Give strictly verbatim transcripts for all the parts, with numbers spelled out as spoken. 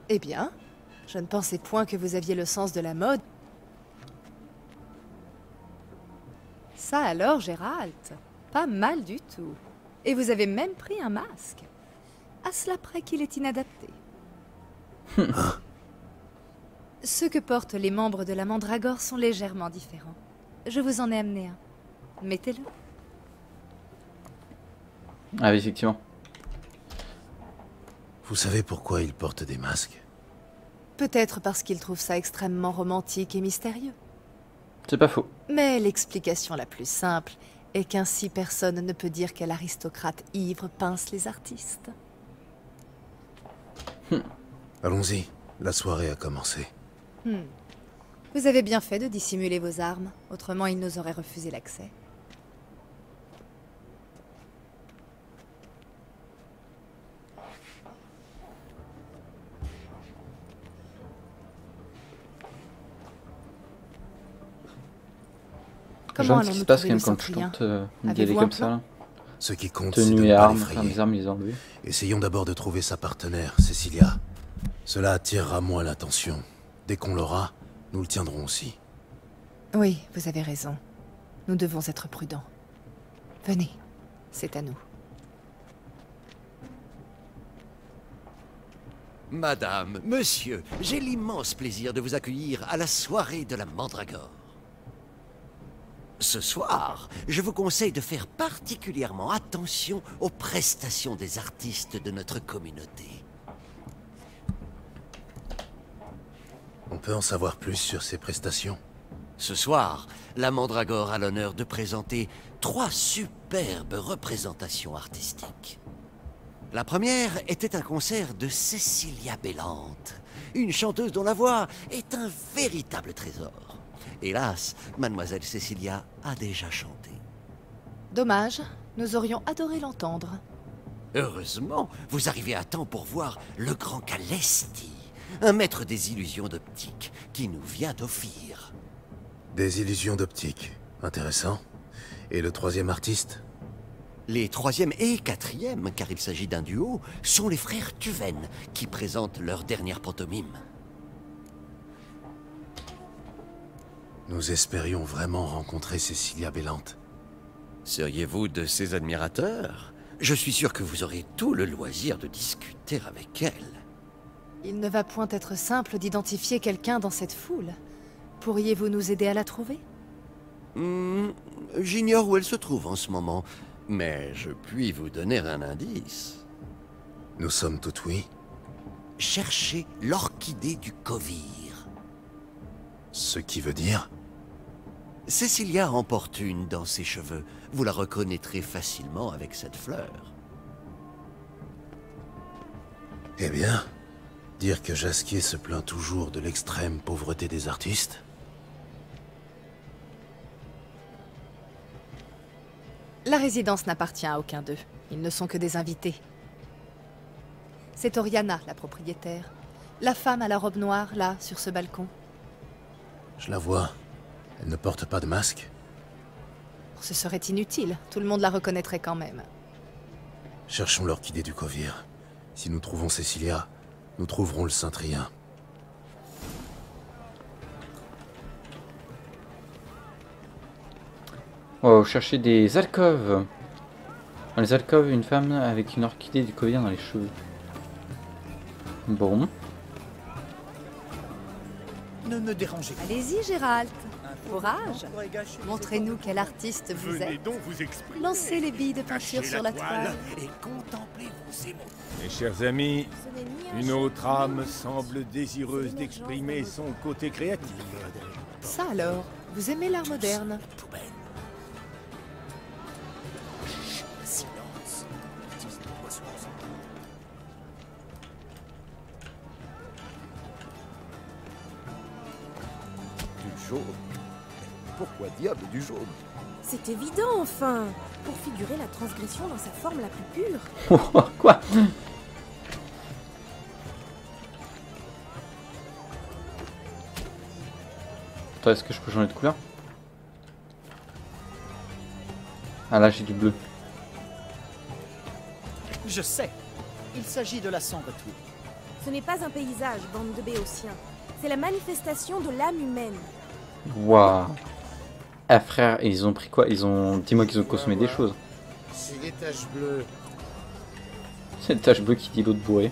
Eh bien, je ne pensais point que vous aviez le sens de la mode. Ça alors, Gérald, pas mal du tout. Et vous avez même pris un masque. À cela près qu'il est inadapté. Ceux que portent les membres de la Mandragore sont légèrement différents. Je vous en ai amené un. Mettez-le. Ah oui, effectivement. Vous savez pourquoi ils portent des masques? Peut-être parce qu'ils trouvent ça extrêmement romantique et mystérieux. C'est pas faux. Mais l'explication la plus simple est qu'ainsi personne ne peut dire quel aristocrate ivre pince les artistes. Allons-y, la soirée a commencé. Hmm. Vous avez bien fait de dissimuler vos armes, autrement ils nous auraient refusé l'accès. Comment J'aime ce qui allons-nous se passe trouver quand le quand je centrien? tente euh, d'y aller Avez-vous un comme ça. plan? Là. Ce qui compte, c'est de Tenue ne et pas armes, enfin l'effrayer. les armes, les enlever. Essayons d'abord de trouver sa partenaire, Cecilia. Cela attirera moins l'attention. Dès qu'on l'aura, nous le tiendrons aussi. Oui, vous avez raison. Nous devons être prudents. Venez, c'est à nous. Madame, monsieur, j'ai l'immense plaisir de vous accueillir à la soirée de la Mandragore. Ce soir, je vous conseille de faire particulièrement attention aux prestations des artistes de notre communauté. On peut en savoir plus sur ses prestations? Ce soir, la Mandragore a l'honneur de présenter trois superbes représentations artistiques. La première était un concert de Cecilia Bellante, une chanteuse dont la voix est un véritable trésor. Hélas, mademoiselle Cecilia a déjà chanté. Dommage, nous aurions adoré l'entendre. Heureusement, vous arrivez à temps pour voir le grand Calesti, un maître des illusions d'optique qui nous vient d'Ophir. Des illusions d'optique. Intéressant. Et le troisième artiste? Les troisième et quatrième, car il s'agit d'un duo, sont les frères Tuven qui présentent leur dernière pantomime. Nous espérions vraiment rencontrer Cecilia Bellante. Seriez-vous de ses admirateurs? Je suis sûr que vous aurez tout le loisir de discuter avec elle. Il ne va point être simple d'identifier quelqu'un dans cette foule. Pourriez-vous nous aider à la trouver? Hmm, j'ignore où elle se trouve en ce moment, mais je puis vous donner un indice. Nous sommes tout oui. Cherchez l'orchidée du Kovir. Ce qui veut dire? Cecilia en porte une dans ses cheveux. Vous la reconnaîtrez facilement avec cette fleur. Eh bien, dire que Jasquier se plaint toujours de l'extrême pauvreté des artistes? La résidence n'appartient à aucun d'eux. Ils ne sont que des invités. C'est Oriana, la propriétaire. La femme à la robe noire, là, sur ce balcon. Je la vois. Elle ne porte pas de masque. Ce serait inutile. Tout le monde la reconnaîtrait quand même. Cherchons l'orchidée du Kovir. Si nous trouvons Cecilia, nous trouverons le Cintrien. On va chercher des alcôves. Dans les alcôves, une femme avec une orchidée du Kovir dans les cheveux. Bon. Ne me dérangez pas. Allez-y, Gérald. Courage. Montrez-nous quel artiste vous Venez êtes. donc vous exprimer. Lancez les billes de peinture Cachez sur la toile toile. et contemplez vos émotions. Mes chers amis, une autre âme semble désireuse d'exprimer son côté créatif. Ça alors, vous aimez l'art moderne? Poubelle. Silence. Du jaune. Pourquoi diable du jaune? C'est évident, enfin, pour figurer la transgression dans sa forme la plus pure. Quoi? Attends, est-ce que je peux changer de couleur? Ah là, j'ai du bleu. Je sais. Il s'agit de la Sangretou. Ce n'est pas un paysage, bande de béotiens. C'est la manifestation de l'âme humaine. Waouh. Ah frère, ils ont pris quoi? Ils ont... Dis-moi qu'ils ont consommé des choses. C'est des taches bleues. C'est une tache bleue qui dit l'autre bourré.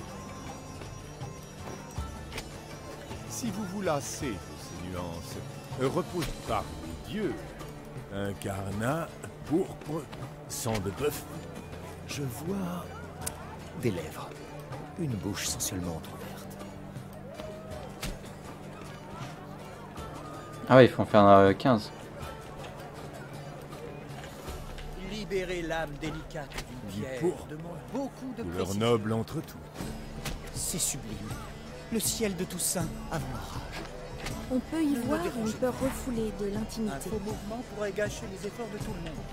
Si vous vous lassez de ces nuances, repose parmi dieux. Un carnat pourpre, sang de bœuf. Je vois des lèvres, une bouche sensuellement entrouverte. Ah ouais, il faut en faire euh, quinze. Libérer l'âme délicate d'une pierre pourpre, demande beaucoup de couleur précision. noble entre tout. C'est sublime. Le ciel de Toussaint avant l'orage. On peut y Ne me voir dérangez une peur pas. refoulée de Un l'intimité. faux mouvement pourrait gâcher les efforts de tout le monde.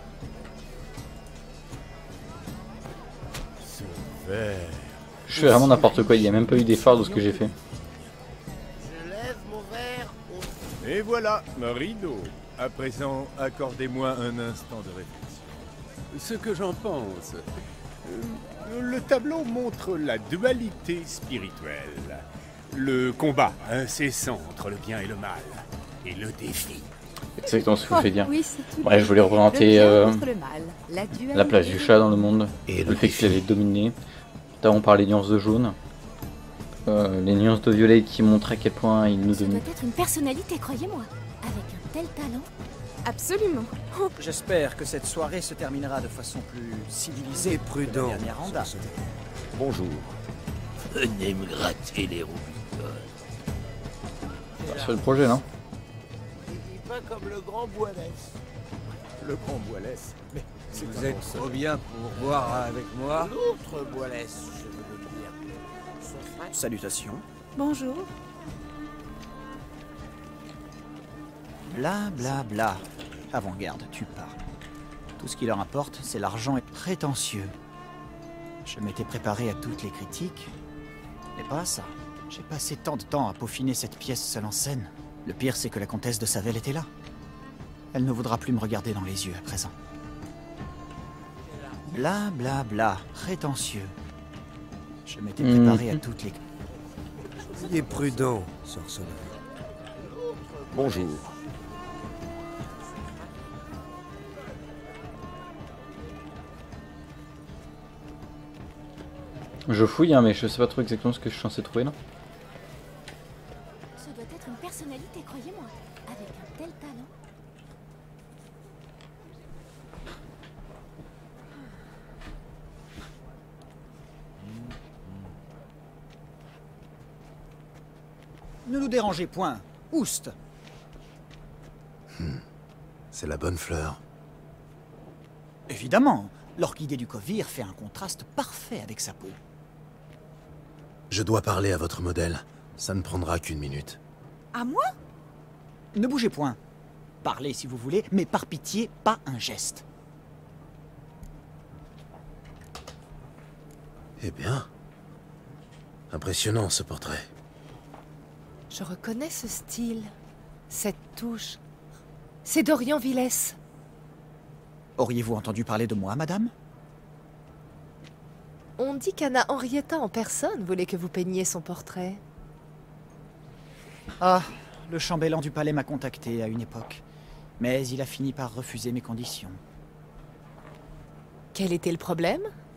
Ce verre. Je fais vraiment n'importe quoi, il n'y a même pas eu d'effort de ce que j'ai fait. Je lève mon verre au... Et voilà, rideau. À présent, accordez-moi un instant de réflexion. Ce que j'en pense. euh, Le tableau montre la dualité spirituelle. Le combat incessant entre le bien et le mal. Et le défi. C'est exactement ce que vous fait dire. Oui, c'est tout. Ouais, je voulais représenter Le bien euh, contre le mal, la dualité. la place du chat dans le monde. Et Le le fait qu'il avait dominé. Là, on parle des nuances de jaune. Euh, les nuances de violet qui montrent à quel point il nous Ça doit domine. être une personnalité, croyez-moi. Avec un tel talent. Absolument. J'espère que cette soirée se terminera de façon plus civilisée que la dernière anda. Bonjour. Venez me gratter les roues. Sur le projet, non? Pas comme le grand Boilès. Le grand Boilès. Mais c'est Vous un êtes monstre. trop bien pour boire avec moi. L'autre Boilès, je veux dire. Son frère. Salutations. Bonjour. Bla bla bla. Avant-garde, tu parles. Tout ce qui leur importe, c'est l'argent et prétentieux. Je m'étais préparé à toutes les critiques, mais pas à ça. J'ai passé tant de temps à peaufiner cette pièce seule en scène. Le pire, c'est que la comtesse de Savel était là. Elle ne voudra plus me regarder dans les yeux à présent. Bla bla bla, prétentieux. Je m'étais préparé à toutes les... Soyez prudent, sorceleur. Bonjour. Je fouille, hein, mais je sais pas trop exactement ce que je suis censé trouver là. Ce doit être une personnalité, croyez-moi. Avec un tel talent. Ne nous dérangez point. Oust. C'est la bonne fleur. Évidemment, l'orchidée du Kovir fait un contraste parfait avec sa peau. Je dois parler à votre modèle. Ça ne prendra qu'une minute. À moi? Ne bougez point. Parlez si vous voulez, mais par pitié, pas un geste. Eh bien... Impressionnant, ce portrait. Je reconnais ce style, cette touche. C'est Dorian Villès. Auriez-vous entendu parler de moi, madame? On dit qu'Anna Henrietta en personne voulait que vous peigniez son portrait. Ah, le chambellan du palais m'a contacté à une époque. Mais il a fini par refuser mes conditions. Quel était le problème?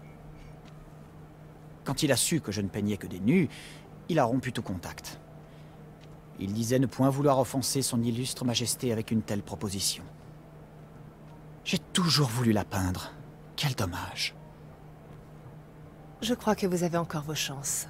Quand il a su que je ne peignais que des nus, il a rompu tout contact. Il disait ne point vouloir offenser son illustre majesté avec une telle proposition. J'ai toujours voulu la peindre. Quel dommage. Je crois que vous avez encore vos chances.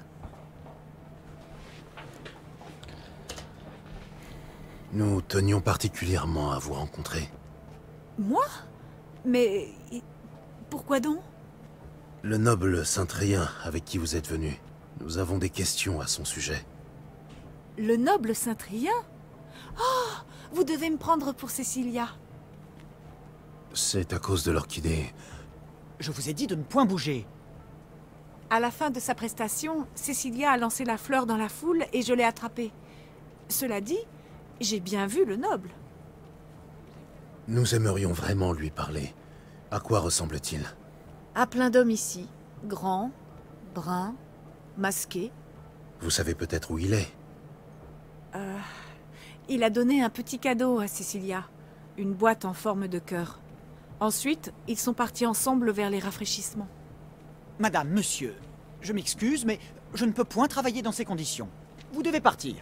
Nous tenions particulièrement à vous rencontrer. Moi? Mais... pourquoi donc? Le noble Saint-Trien avec qui vous êtes venu. Nous avons des questions à son sujet. Le noble Saint-Trien? Oh! Vous devez me prendre pour Cécilia. C'est à cause de l'orchidée. Je vous ai dit de ne point bouger. À la fin de sa prestation, Cécilia a lancé la fleur dans la foule et je l'ai attrapée. Cela dit, j'ai bien vu le noble. Nous aimerions vraiment lui parler. À quoi ressemble-t-il? À plein d'hommes ici. Grands, bruns, masqués. Vous savez peut-être où il est? Euh, il a donné un petit cadeau à Cecilia. Une boîte en forme de cœur. Ensuite, ils sont partis ensemble vers les rafraîchissements. Madame, monsieur, je m'excuse, mais je ne peux point travailler dans ces conditions. Vous devez partir.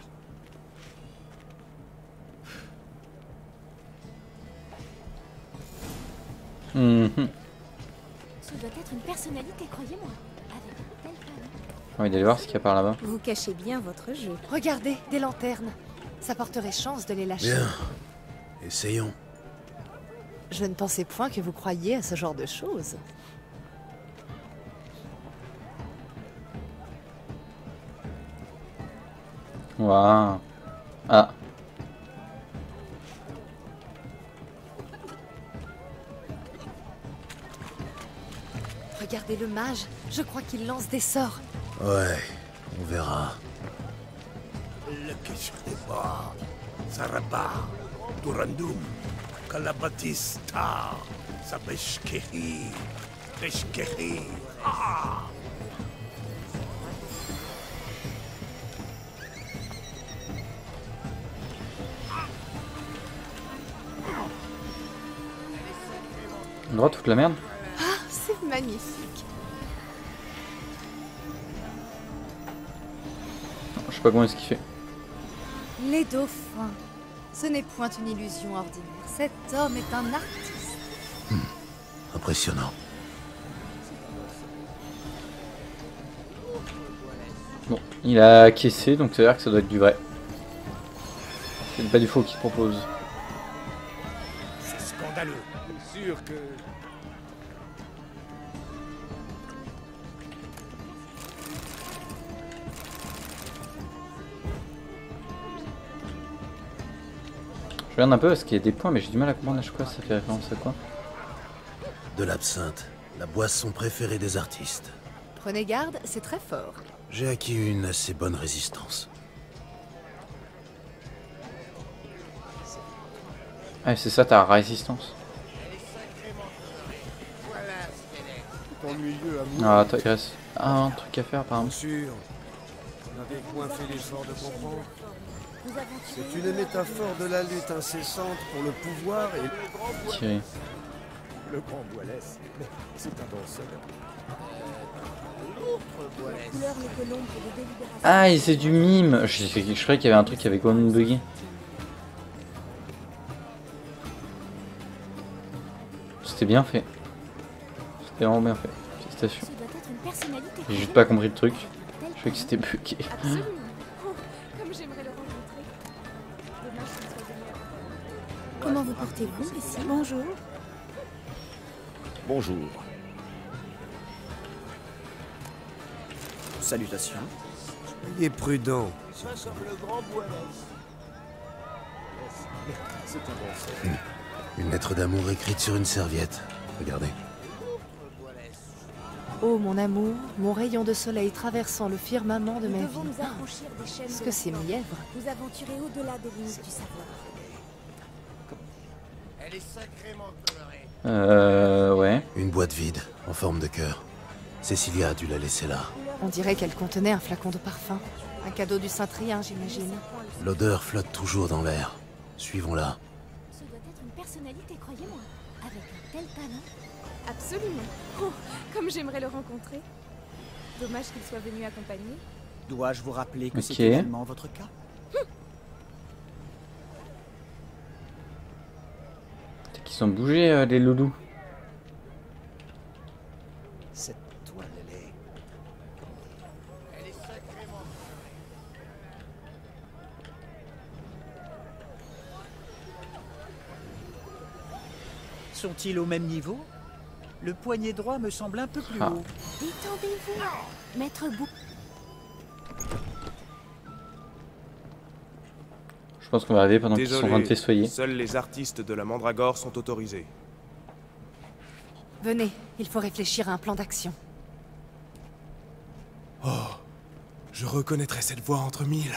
Mhm. Ce doit être une personnalité, croyez-moi. Avec un tel talent. On va aller voir ce qu'il y a par là-bas. Vous cachez bien votre jeu. Regardez, des lanternes. Ça porterait chance de les lâcher. Bien. Essayons. Je ne pensais point que vous croyiez à ce genre de choses. Waouh. Ah. Regardez le mage. Je crois qu'il lance des sorts. Ouais, on verra. Le Kishriba, Saraba, Durandum, Kalabatista, Sabeshkehi, Beshkehi. Ah! Droit toute la merde. Ah, c'est magnifique. Je sais pas comment est-ce qu'il fait. Les dauphins. Ce n'est point une illusion ordinaire. Cet homme est un artiste. Hmm. Impressionnant. Bon, il a acquiescé, donc ça veut dire que ça doit être du vrai. C'est pas du faux qu'il propose. C'est scandaleux. Sûr que... Je regarde un peu parce qu'il y a des points, mais j'ai du mal à comprendre à chaque fois ça fait référence à quoi. De l'absinthe, la boisson préférée des artistes. Prenez garde, c'est très fort. J'ai acquis une assez bonne résistance. Ah, c'est ça ta résistance. Tout ennuyeux à vous. Ah, t'agresse. Ah, un truc à faire apparemment. Bien sûr, vous n'avez point fait l'effort de comprendre. C'est une métaphore de la lutte incessante pour le pouvoir et le grand Tirer. Le grand Boilès, mais c'est un danseur. Couleur n'est que l'ombre de délibération. Ah, et c'est du mime. Je, je, je croyais qu'il y avait un truc avec One Buggy. C'était bien fait. C'était vraiment bien fait. Félicitations. Ce doit être une personnalité. J'ai juste pas compris le truc. Je croyais que c'était bugué. Absolument. Oh, comme j'aimerais le rencontrer. Dommage qu'il soit venu avant. Comment vous portez-vous ici? Bonjour. Bonjour. Salutations. Soyez prudent. C'est un danseur. Une lettre d'amour écrite sur une serviette. Regardez. Oh mon amour, mon rayon de soleil traversant le firmament de Nous ma devons vie. nous affranchir des chaînes Est-ce de que c'est la peur. mièvre? Nous aventurer au-delà des limites du savoir. Elle est sacrément colorée. Euh, ouais. Une boîte vide, en forme de cœur. Cecilia a dû la laisser là. On dirait qu'elle contenait un flacon de parfum. Un cadeau du Saint-Trien, j'imagine. L'odeur flotte toujours dans l'air. Suivons-la. Ce doit être une personnalité, croyez-moi. Avec un tel talent. Absolument. Oh, comme j'aimerais le rencontrer. Dommage qu'il soit venu accompagner. Dois-je vous rappeler que Ok. c'est également votre cas? C'est qu'ils sont bougés euh, les loulous. Cette toile, elle est... Elle est sacrément... Sont-ils au même niveau? Le poignet droit me semble un peu plus Ah. haut. Détendez-vous. Maître Bou. Je pense qu'on va arriver pendant qu'ils sont en train de festoyer. Seuls les artistes de la Mandragore sont autorisés. Venez, il faut réfléchir à un plan d'action. Oh, je reconnaîtrais cette voix entre mille.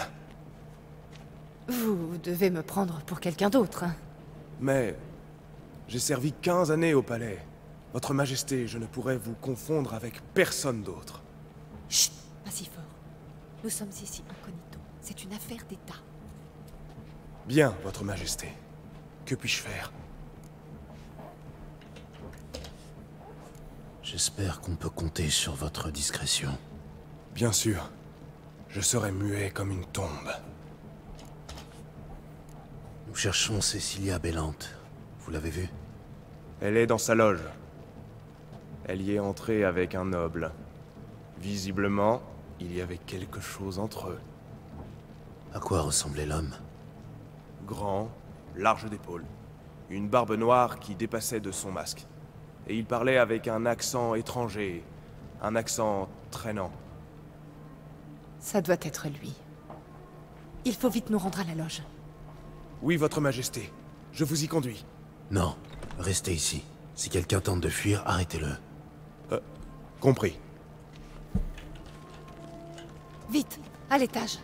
Vous devez me prendre pour quelqu'un d'autre. hein. Mais j'ai servi quinze années au palais. Votre Majesté, je ne pourrais vous confondre avec personne d'autre. Chut, pas si fort. Nous sommes ici incognito. C'est une affaire d'État. Bien, votre majesté. Que puis-je faire? J'espère qu'on peut compter sur votre discrétion. Bien sûr. Je serai muet comme une tombe. Nous cherchons Cecilia Bellante. Vous l'avez vue? Elle est dans sa loge. Elle y est entrée avec un noble. Visiblement, il y avait quelque chose entre eux. À quoi ressemblait l'homme? Grand, large d'épaules. Une barbe noire qui dépassait de son masque. Et il parlait avec un accent étranger. Un accent traînant. Ça doit être lui. Il faut vite nous rendre à la loge. Oui, votre majesté. Je vous y conduis. Non, restez ici. Si quelqu'un tente de fuir, arrêtez-le. Euh, compris. Vite, à l'étage.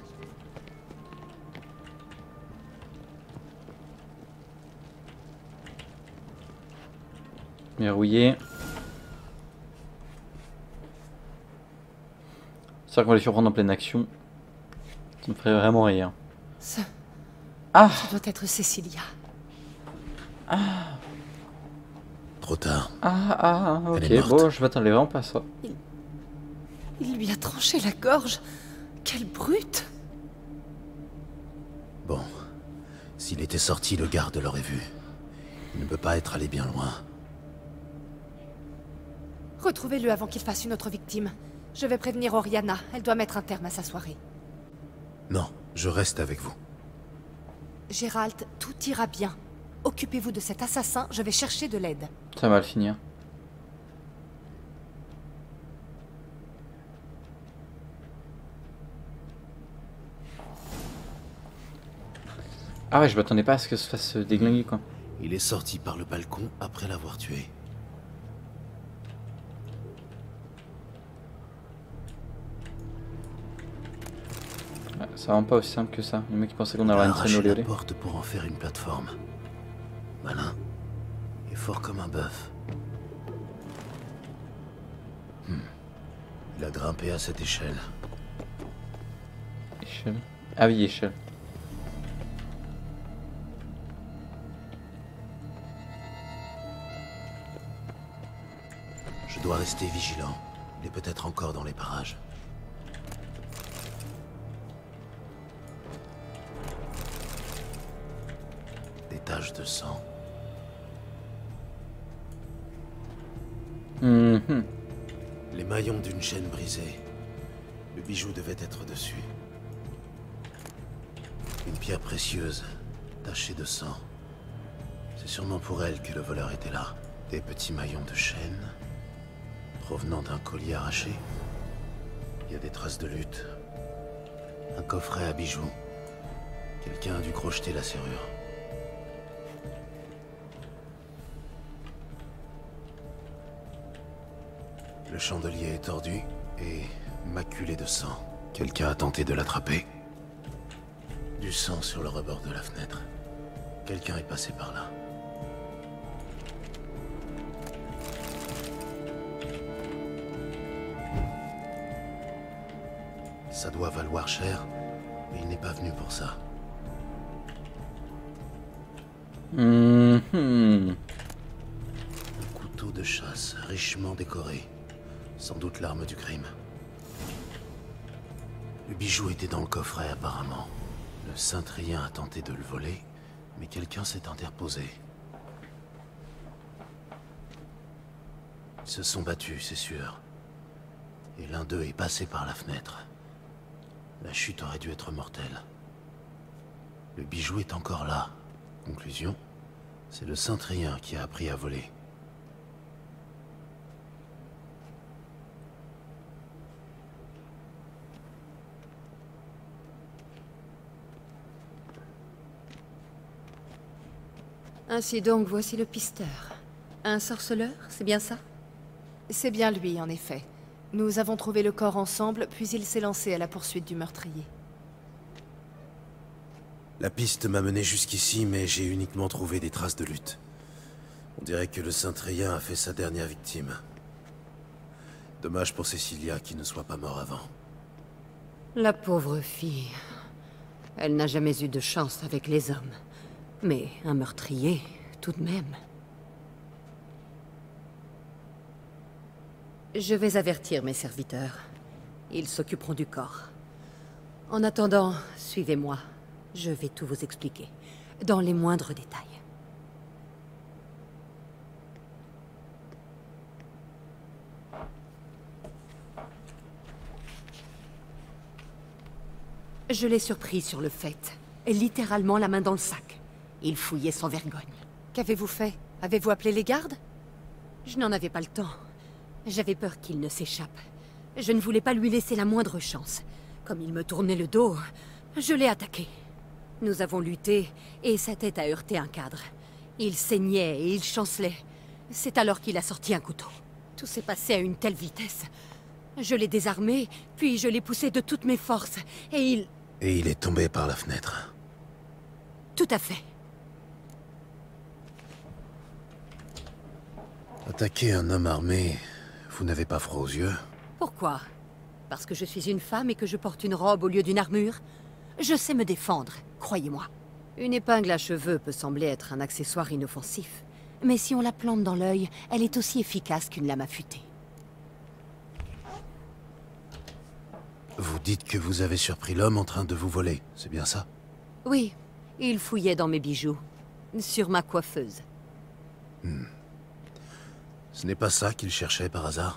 Verrouillé. C'est vrai qu'on va les surprendre en pleine action. Ça me ferait vraiment rire. Ça... Ah, Ça doit être Cecilia. Ah. Trop tard. Ah, ah, ok, Elle est morte. bon, je m'attendais vraiment pas à ça. Il... Il lui a tranché la gorge. Quelle brute! Bon. S'il était sorti, le garde l'aurait vu. Il ne peut pas être allé bien loin. Retrouvez-le avant qu'il fasse une autre victime. Je vais prévenir Oriana. Elle doit mettre un terme à sa soirée. Non, je reste avec vous. Gérald, tout ira bien. Occupez-vous de cet assassin, je vais chercher de l'aide. Ça va le finir. Ah ouais, je m'attendais pas à ce que ça se fasse déglinguer quoi. Il est sorti par le balcon après l'avoir tué. Ouais, ça rend pas aussi simple que ça. Les mecs qui pensaient qu'on allait Il a avoir une traîne arraché au la lait. porte pour en faire une plateforme. Malin. Et fort comme un bœuf. Hmm. Il a grimpé à cette échelle. Échelle. Ah oui, échelle. Je dois rester vigilant. Il est peut-être encore dans les parages. Des taches de sang. Mhm. Les maillons d'une chaîne brisée. Le bijou devait être dessus. Une pierre précieuse, tachée de sang. C'est sûrement pour elle que le voleur était là. Des petits maillons de chaîne, provenant d'un collier arraché. Il y a des traces de lutte. Un coffret à bijoux. Quelqu'un a dû crocheter la serrure. Le chandelier est tordu et maculé de sang. Quelqu'un a tenté de l'attraper. Du sang sur le rebord de la fenêtre. Quelqu'un est passé par là. Ça doit valoir cher, mais il n'est pas venu pour ça. Mhm. Un couteau de chasse richement décoré. Sans doute l'arme du crime. Le bijou était dans le coffret apparemment. Le cintrien a tenté de le voler, mais quelqu'un s'est interposé. Ils se sont battus, c'est sûr. Et l'un d'eux est passé par la fenêtre. La chute aurait dû être mortelle. Le bijou est encore là. Conclusion, c'est le cintrien qui a appris à voler. Ainsi donc, voici le pisteur. Un sorceleur, c'est bien ça? C'est bien lui, en effet. Nous avons trouvé le corps ensemble, puis il s'est lancé à la poursuite du meurtrier. La piste m'a mené jusqu'ici, mais j'ai uniquement trouvé des traces de lutte. On dirait que le cintrien a fait sa dernière victime. Dommage pour Cecilia qui ne soit pas mort avant. La pauvre fille. Elle n'a jamais eu de chance avec les hommes. Mais un meurtrier, tout de même. Je vais avertir mes serviteurs. Ils s'occuperont du corps. En attendant, suivez-moi. Je vais tout vous expliquer, dans les moindres détails. Je l'ai surpris sur le fait, littéralement la main dans le sac. Il fouillait sans vergogne. Qu'avez-vous fait? Avez-vous appelé les gardes? Je n'en avais pas le temps. J'avais peur qu'il ne s'échappe. Je ne voulais pas lui laisser la moindre chance. Comme il me tournait le dos, je l'ai attaqué. Nous avons lutté, et sa tête a heurté un cadre. Il saignait et il chancelait. C'est alors qu'il a sorti un couteau. Tout s'est passé à une telle vitesse. Je l'ai désarmé, puis je l'ai poussé de toutes mes forces, et il... Et il est tombé par la fenêtre. Tout à fait. Attaquer un homme armé, vous n'avez pas froid aux yeux? Pourquoi? Parce que je suis une femme et que je porte une robe au lieu d'une armure? Je sais me défendre, croyez-moi. Une épingle à cheveux peut sembler être un accessoire inoffensif. Mais si on la plante dans l'œil, elle est aussi efficace qu'une lame affûtée. Vous dites que vous avez surpris l'homme en train de vous voler, c'est bien ça? Oui, il fouillait dans mes bijoux. Sur ma coiffeuse. Hmm. Ce n'est pas ça qu'il cherchait par hasard?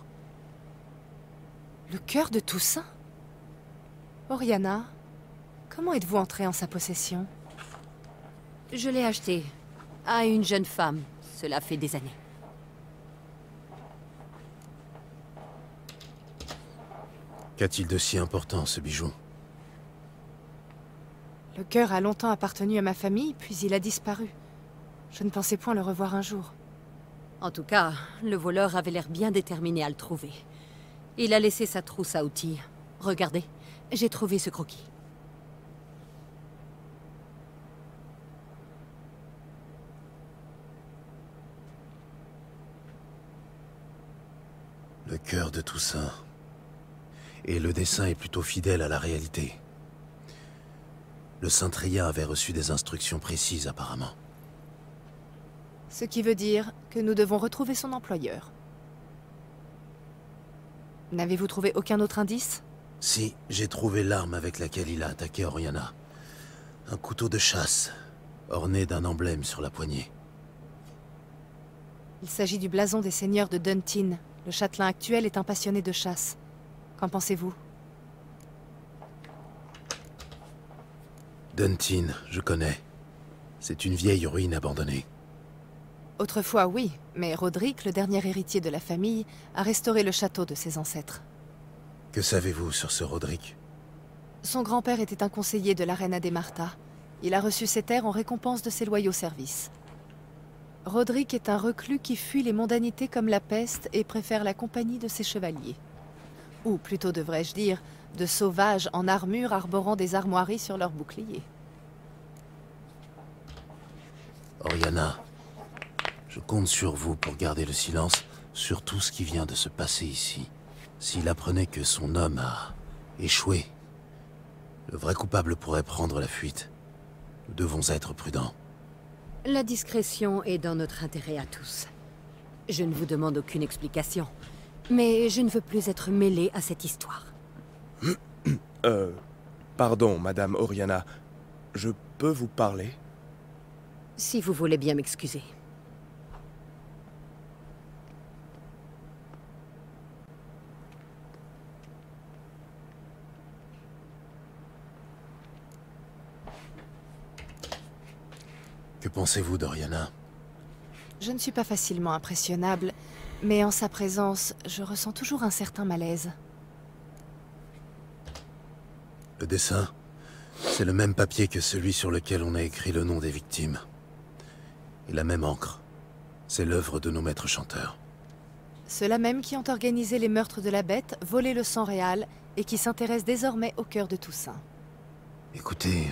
Le cœur de Toussaint? Oriana, comment êtes-vous entrée en sa possession? Je l'ai acheté à une jeune femme. Cela fait des années. Qu'a-t-il de si important, ce bijou? Le cœur a longtemps appartenu à ma famille, puis il a disparu. Je ne pensais point le revoir un jour. En tout cas, le voleur avait l'air bien déterminé à le trouver. Il a laissé sa trousse à outils. Regardez, j'ai trouvé ce croquis. Le cœur de Toussaint. Et le dessin est plutôt fidèle à la réalité. Le Saint-Triat avait reçu des instructions précises, apparemment. Ce qui veut dire que nous devons retrouver son employeur. N'avez-vous trouvé aucun autre indice? Si, j'ai trouvé l'arme avec laquelle il a attaqué Oriana. Un couteau de chasse, orné d'un emblème sur la poignée. Il s'agit du blason des seigneurs de Duntin. Le châtelain actuel est un passionné de chasse. Qu'en pensez-vous? Duntin, je connais. C'est une vieille ruine abandonnée. Autrefois, oui, mais Roderick, le dernier héritier de la famille, a restauré le château de ses ancêtres. Que savez-vous sur ce Roderick? Son grand-père était un conseiller de la reine Adémarta. Il a reçu ses terres en récompense de ses loyaux services. Roderick est un reclus qui fuit les mondanités comme la peste et préfère la compagnie de ses chevaliers. Ou plutôt devrais-je dire, de sauvages en armure arborant des armoiries sur leurs boucliers. Oriana, je compte sur vous pour garder le silence sur tout ce qui vient de se passer ici. S'il apprenait que son homme a échoué, le vrai coupable pourrait prendre la fuite. Nous devons être prudents. La discrétion est dans notre intérêt à tous. Je ne vous demande aucune explication, mais je ne veux plus être mêlée à cette histoire. Euh... Pardon, Madame Oriana. Je peux vous parler? Si vous voulez bien m'excuser. Que pensez-vous d'Oriana? Je ne suis pas facilement impressionnable, mais en sa présence, je ressens toujours un certain malaise. Le dessin, c'est le même papier que celui sur lequel on a écrit le nom des victimes. Et la même encre. C'est l'œuvre de nos maîtres chanteurs. Ceux-là même qui ont organisé les meurtres de la bête, volé le sang réal, et qui s'intéressent désormais au cœur de Toussaint. Écoutez...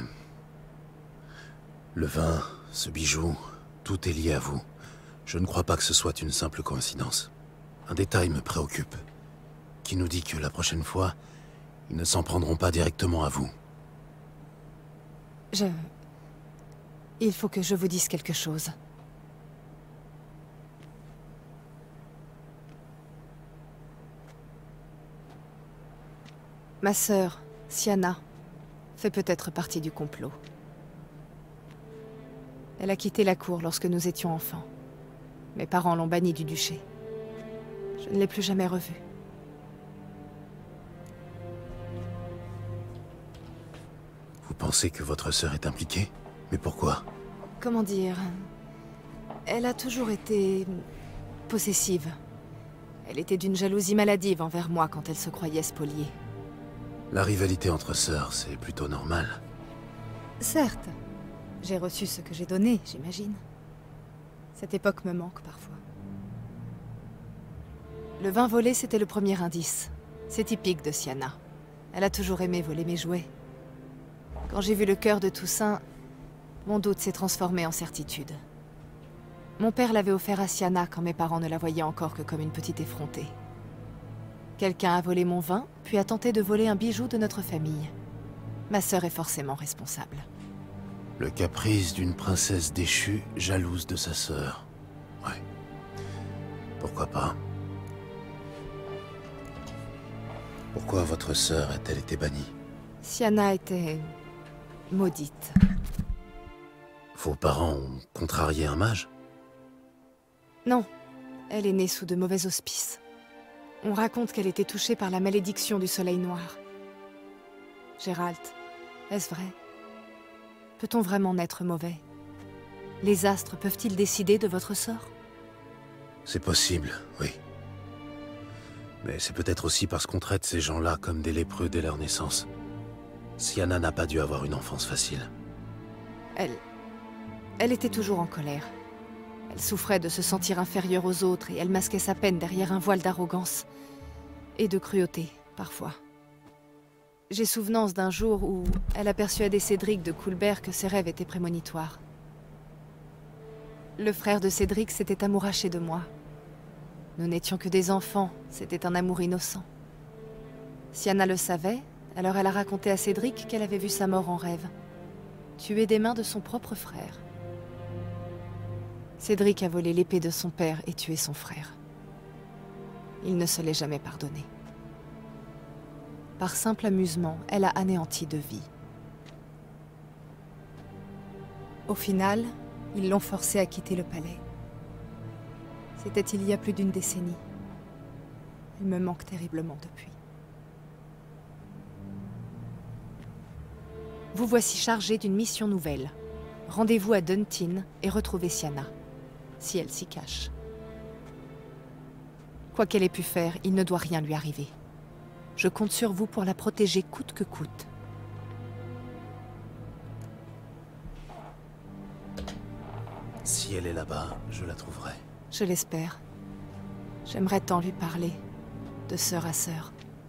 Le vin, ce bijou, tout est lié à vous. Je ne crois pas que ce soit une simple coïncidence. Un détail me préoccupe, qui nous dit que la prochaine fois, Ils ne s'en prendront pas directement à vous. Je... Il faut que je vous dise quelque chose. Ma sœur, Siana, fait peut-être partie du complot. Elle a quitté la cour lorsque nous étions enfants. Mes parents l'ont bannie du duché. Je ne l'ai plus jamais revue. Vous pensez que votre sœur est impliquée? Mais pourquoi? Comment dire? Elle a toujours été... possessive. Elle était d'une jalousie maladive envers moi quand elle se croyait spoliée. La rivalité entre sœurs, c'est plutôt normal. Certes. J'ai reçu ce que j'ai donné, j'imagine. Cette époque me manque parfois. Le vin volé, c'était le premier indice. C'est typique de Siana. Elle a toujours aimé voler mes jouets. Quand j'ai vu le cœur de Toussaint, mon doute s'est transformé en certitude. Mon père l'avait offert à Siana quand mes parents ne la voyaient encore que comme une petite effrontée. Quelqu'un a volé mon vin, puis a tenté de voler un bijou de notre famille. Ma sœur est forcément responsable. Le caprice d'une princesse déchue, jalouse de sa sœur. Ouais. Pourquoi pas? Pourquoi votre sœur a-t-elle été bannie? Siana était... maudite. Vos parents ont contrarié un mage? Non. Elle est née sous de mauvais auspices. On raconte qu'elle était touchée par la malédiction du soleil noir. Gérald, est-ce vrai? Peut-on vraiment naître mauvais? Les astres peuvent-ils décider de votre sort? C'est possible, oui. Mais c'est peut-être aussi parce qu'on traite ces gens-là comme des lépreux dès leur naissance. Siana n'a pas dû avoir une enfance facile. Elle... Elle était toujours en colère. Elle souffrait de se sentir inférieure aux autres et elle masquait sa peine derrière un voile d'arrogance. Et de cruauté, parfois. J'ai souvenance d'un jour où elle a persuadé Cédric de Coulbert que ses rêves étaient prémonitoires. Le frère de Cédric s'était amouraché de moi. Nous n'étions que des enfants, c'était un amour innocent. Siana le savait, alors elle a raconté à Cédric qu'elle avait vu sa mort en rêve. Tuée des mains de son propre frère. Cédric a volé l'épée de son père et tué son frère. Il ne se l'est jamais pardonné. Par simple amusement, elle a anéanti de vie. Au final, ils l'ont forcée à quitter le palais. C'était il y a plus d'une décennie. Elle me manque terriblement depuis. Vous voici chargé d'une mission nouvelle. Rendez-vous à Duntin et retrouvez Siana, si elle s'y cache. Quoi qu'elle ait pu faire, il ne doit rien lui arriver. Je compte sur vous pour la protéger coûte que coûte. Si elle est là-bas, je la trouverai. Je l'espère. J'aimerais tant lui parler, de sœur à sœur.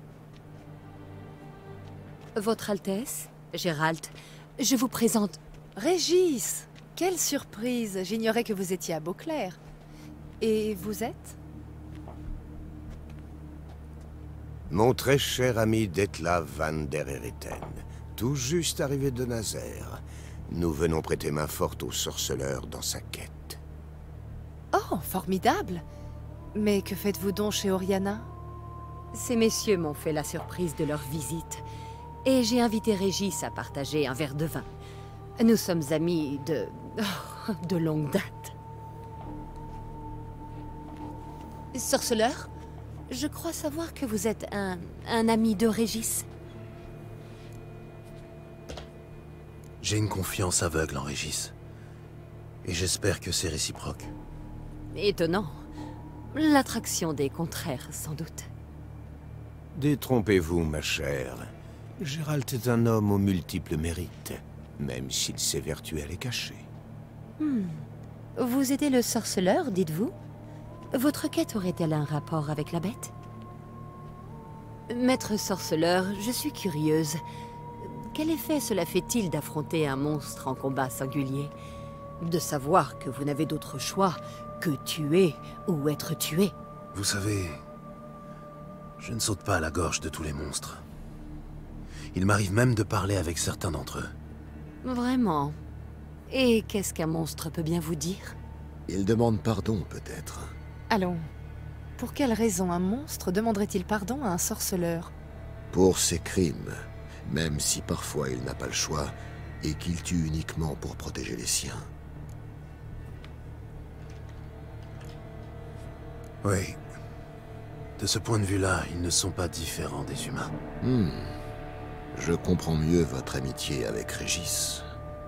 Votre Altesse, Gérald, je vous présente... Régis! Quelle surprise! J'ignorais que vous étiez à Beauclair. Et vous êtes? Mon très cher ami Detlav van der Hereten, tout juste arrivé de Nazaire. Nous venons prêter main forte au sorceleur dans sa quête. Oh, formidable! Mais que faites-vous donc chez Oriana? Ces messieurs m'ont fait la surprise de leur visite. Et j'ai invité Régis à partager un verre de vin. Nous sommes amis de... Oh, de longue date. Sorceleur? Je crois savoir que vous êtes un... un ami de Régis. J'ai une confiance aveugle en Régis. Et j'espère que c'est réciproque. Étonnant. L'attraction des contraires, sans doute. Détrompez-vous, ma chère. Gérald est un homme aux multiples mérites, même s'il s'évertue à les cacher. Hmm. Vous aidez le sorceleur, dites-vous? Votre quête aurait-elle un rapport avec la bête? Maître sorceleur, je suis curieuse. Quel effet cela fait-il d'affronter un monstre en combat singulier? De savoir que vous n'avez d'autre choix que tuer ou être tué? Vous savez, je ne saute pas à la gorge de tous les monstres. Il m'arrive même de parler avec certains d'entre eux. Vraiment? Et qu'est-ce qu'un monstre peut bien vous dire? Il demande pardon, peut-être. Allons. Pour quelle raison un monstre demanderait-il pardon à un sorceleur? Pour ses crimes, même si parfois il n'a pas le choix et qu'il tue uniquement pour protéger les siens. Oui. De ce point de vue-là, ils ne sont pas différents des humains. Hmm. Je comprends mieux votre amitié avec Régis.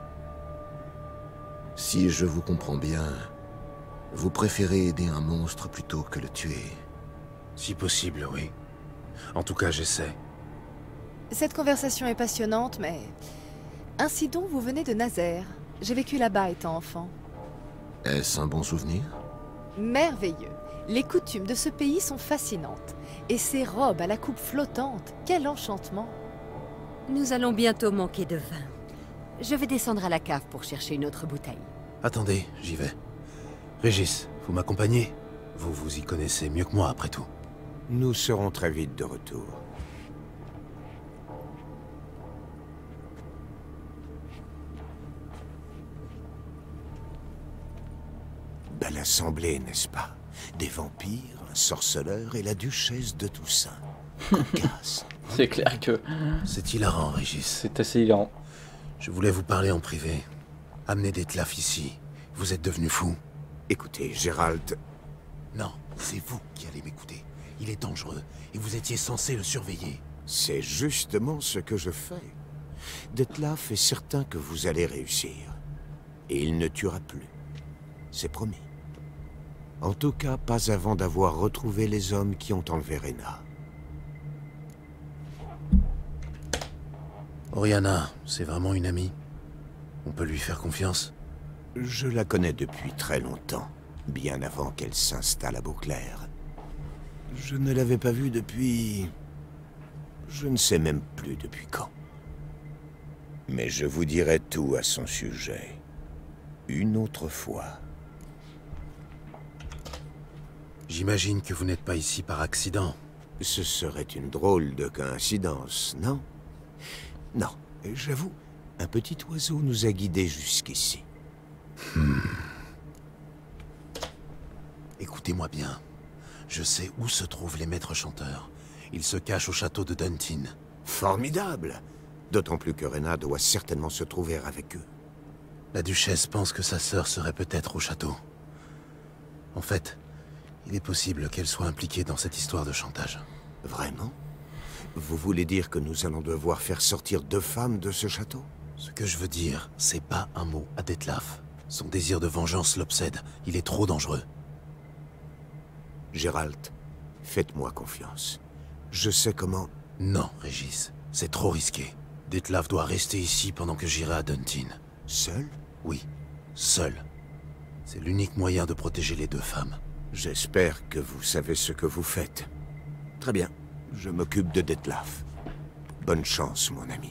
Si je vous comprends bien, vous préférez aider un monstre plutôt que le tuer. Si possible, oui. En tout cas, j'essaie. Cette conversation est passionnante, mais... Ainsi donc, vous venez de Nazaire. J'ai vécu là-bas étant enfant. Est-ce un bon souvenir? Merveilleux. Les coutumes de ce pays sont fascinantes. Et ces robes à la coupe flottante, quel enchantement! Nous allons bientôt manquer de vin. Je vais descendre à la cave pour chercher une autre bouteille. Attendez, j'y vais. Régis, vous m'accompagnez? Vous vous y connaissez mieux que moi, après tout. Nous serons très vite de retour. Belle assemblée, n'est-ce pas? Des vampires, un sorceleur et la duchesse de Toussaint. Cocasse. C'est clair que... C'est hilarant, Régis. C'est assez hilarant. Je voulais vous parler en privé. Amenez Dettlaff ici. Vous êtes devenu fou. Écoutez, Gérald... Non, c'est vous qui allez m'écouter. Il est dangereux, et vous étiez censé le surveiller. C'est justement ce que je fais. Dettlaff est certain que vous allez réussir. Et il ne tuera plus. C'est promis. En tout cas, pas avant d'avoir retrouvé les hommes qui ont enlevé Rena. Oriana, c'est vraiment une amie? On peut lui faire confiance? Je la connais depuis très longtemps, bien avant qu'elle s'installe à Beauclair. Je ne l'avais pas vue depuis... Je ne sais même plus depuis quand. Mais je vous dirai tout à son sujet. Une autre fois. J'imagine que vous n'êtes pas ici par accident. Ce serait une drôle de coïncidence, non? Non, j'avoue, un petit oiseau nous a guidés jusqu'ici. Hmm. Écoutez-moi bien. Je sais où se trouvent les maîtres chanteurs. Ils se cachent au château de Duntin. Formidable! D'autant plus que Rena doit certainement se trouver avec eux. La duchesse pense que sa sœur serait peut-être au château. En fait, il est possible qu'elle soit impliquée dans cette histoire de chantage. Vraiment? Vous voulez dire que nous allons devoir faire sortir deux femmes de ce château? Ce que je veux dire, c'est pas un mot à Dettlaff. Son désir de vengeance l'obsède. Il est trop dangereux. Gérald, faites-moi confiance. Je sais comment... Non, Régis. C'est trop risqué. Dettlaff doit rester ici pendant que j'irai à Duntin. Seul? Oui, seul. C'est l'unique moyen de protéger les deux femmes. J'espère que vous savez ce que vous faites. Très bien. Je m'occupe de Dettlaff. Bonne chance, mon ami.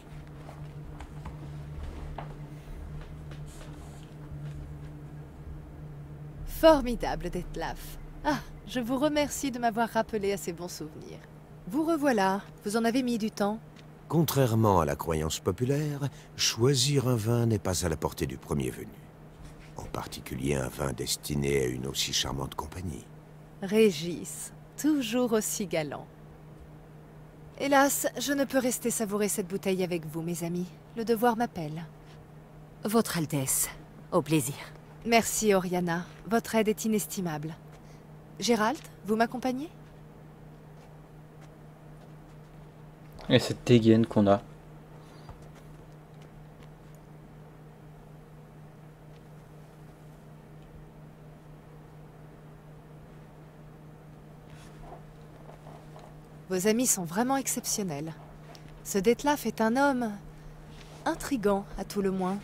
Formidable, Dettlaff. Ah, je vous remercie de m'avoir rappelé à ces bons souvenirs. Vous revoilà. Vous en avez mis du temps. Contrairement à la croyance populaire, choisir un vin n'est pas à la portée du premier venu. En particulier un vin destiné à une aussi charmante compagnie. Régis, toujours aussi galant. Hélas, je ne peux rester savourer cette bouteille avec vous, mes amis. Le devoir m'appelle. Votre Altesse, au plaisir. Merci, Oriana. Votre aide est inestimable. Gérald, vous m'accompagnez? Et cette dégaine qu'on a. Vos amis sont vraiment exceptionnels. Ce Dettlaff est un homme... intrigant, à tout le moins.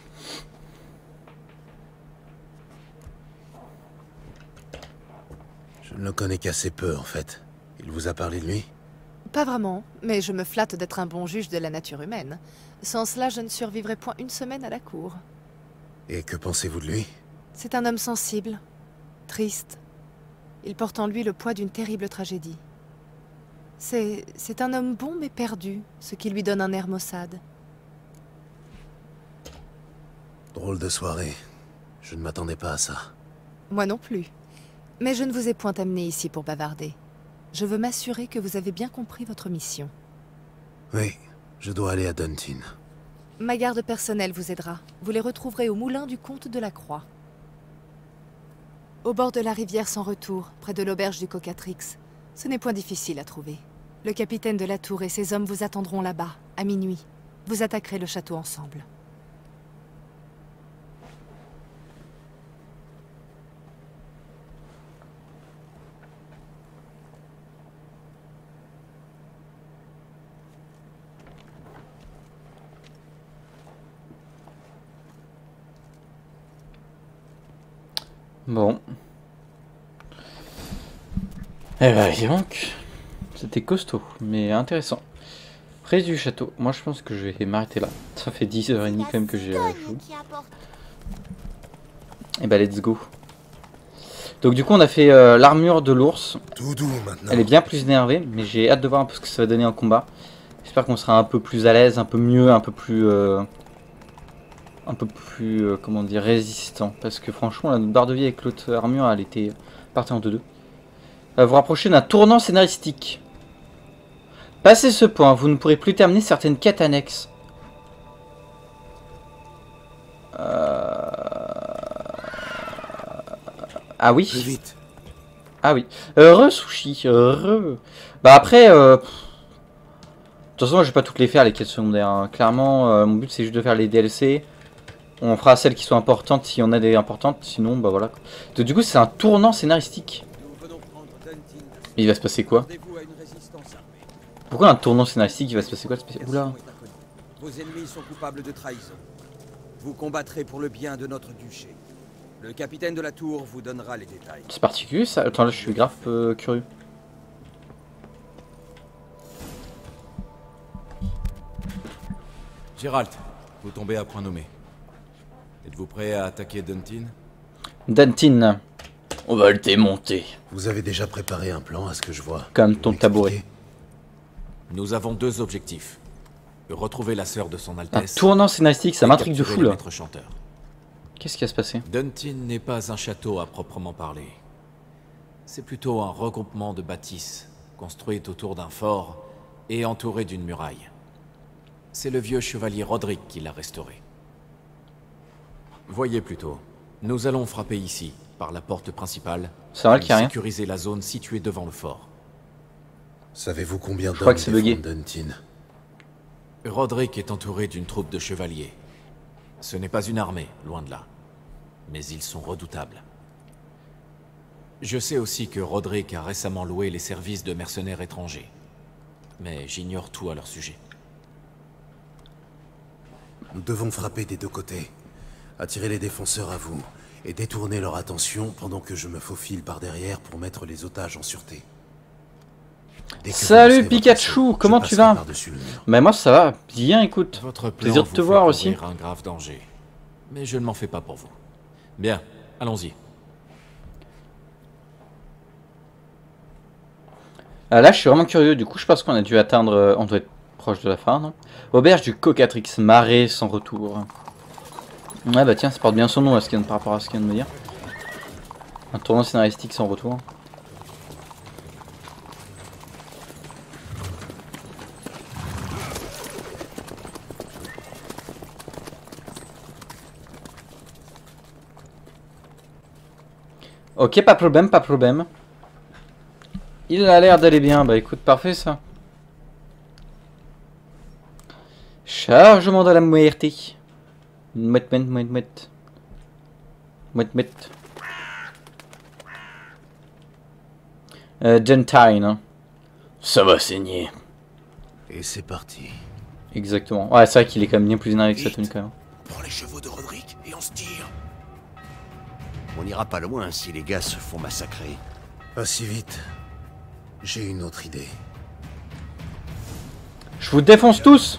Je ne le connais qu'assez peu, en fait. Il vous a parlé de lui? Pas vraiment, mais je me flatte d'être un bon juge de la nature humaine. Sans cela, je ne survivrai point une semaine à la cour. Et que pensez-vous de lui? C'est un homme sensible, triste. Il porte en lui le poids d'une terrible tragédie. C'est... c'est un homme bon mais perdu, ce qui lui donne un air maussade. Drôle de soirée. Je ne m'attendais pas à ça. Moi non plus. Mais je ne vous ai point amené ici pour bavarder. Je veux m'assurer que vous avez bien compris votre mission. Oui, je dois aller à Duntin. Ma garde personnelle vous aidera. Vous les retrouverez au moulin du comte de la Croix. Au bord de la rivière sans retour, près de l'auberge du Cocatrix. Ce n'est point difficile à trouver. Le capitaine de la tour et ses hommes vous attendront là-bas, à minuit. Vous attaquerez le château ensemble. Bon. Eh ben, dis donc. C'était costaud, mais intéressant. Près du château. Moi, je pense que je vais m'arrêter là. Ça fait dix heures trente quand même que j'ai joué. Et bah, let's go. Donc, du coup, on a fait euh, l'armure de l'ours. Tout doux maintenant. Elle est bien plus énervée, mais j'ai hâte de voir un peu ce que ça va donner en combat. J'espère qu'on sera un peu plus à l'aise, un peu mieux, un peu plus... Euh... un peu plus, euh, comment dire, résistant. Parce que franchement, la barre de vie avec l'autre armure, elle était partie en deux deux. Euh, vous rapprochez d'un tournant scénaristique. Passé ce point, vous ne pourrez plus terminer certaines quêtes annexes. Euh... Ah oui. Plus vite. Ah oui. Heureux sushi. Heureux. Bah après... Euh... De toute façon, je vais pas toutes les faire, les quêtes secondaires. Hein. Clairement, euh, mon but, c'est juste de faire les D L C. On fera celles qui sont importantes s'il y en a des importantes, sinon bah voilà. Donc, du coup c'est un tournant scénaristique. Il va se passer quoi? Pourquoi un tournant scénaristique? Il va se passer quoi de spécial? Oula. Vos ennemis sont coupables de trahison. Vous combattrez pour le bien de notre duché. Le capitaine de la tour vous donnera les détails. C'est particulier ça. Attends là je suis grave euh, curieux. Gérald, vous tombez à point nommé. Êtes-vous prêt à attaquer Duntin? Duntin. On va le démonter. Vous avez déjà préparé un plan à ce que je vois. Comme ton tabouret. Nous avons deux objectifs. Retrouver la sœur de son Altesse. Un tournant scénaristique, ça m'intrigue de fou là. Chanteur. Qu'est-ce qui va se passer? Duntin n'est pas un château à proprement parler. C'est plutôt un regroupement de bâtisses, construites autour d'un fort et entourées d'une muraille. C'est le vieux chevalier Roderick qui l'a restauré. Voyez plutôt, nous allons frapper ici, par la porte principale, et sécuriser la zone située devant le fort. Savez-vous combien d'hommes défendent Duntin? Roderick est entouré d'une troupe de chevaliers. Ce n'est pas une armée, loin de là. Mais ils sont redoutables. Je sais aussi que Roderick a récemment loué les services de mercenaires étrangers. Mais j'ignore tout à leur sujet. Nous devons frapper des deux côtés. Attirer les défenseurs à vous et détourner leur attention pendant que je me faufile par derrière pour mettre les otages en sûreté. Salut Pikachu, comment tu vas? Mais moi ça va bien, écoute. Votre plaisir de te voir aussi. Un grave danger. Mais je ne m'en fais pas pour vous. Bien, allons-y. Ah, là je suis vraiment curieux, du coup je pense qu'on a dû atteindre, on doit être proche de la fin, non? Auberge du Cocatrix, marée sans retour. Ouais bah tiens, ça porte bien son nom à ce qu'il vient, par rapport à ce qu'il vient de me dire. Un tournant scénaristique sans retour. Ok, pas de problème, pas de problème. Il a l'air d'aller bien, bah écoute, parfait ça. Chargement de la muerte. Mouette, mouette, mouette, mouette. Mouette, mouette. Euh, Gentine. Hein. Ça va saigner. Et c'est parti. Exactement. Ouais, c'est vrai qu'il est quand même bien plus énervé avec sa tenue quand même. Prends les chevaux de Roderick et on se tire. On n'ira pas loin si les gars se font massacrer. Pas si vite. J'ai une autre idée. Je vous défonce tous.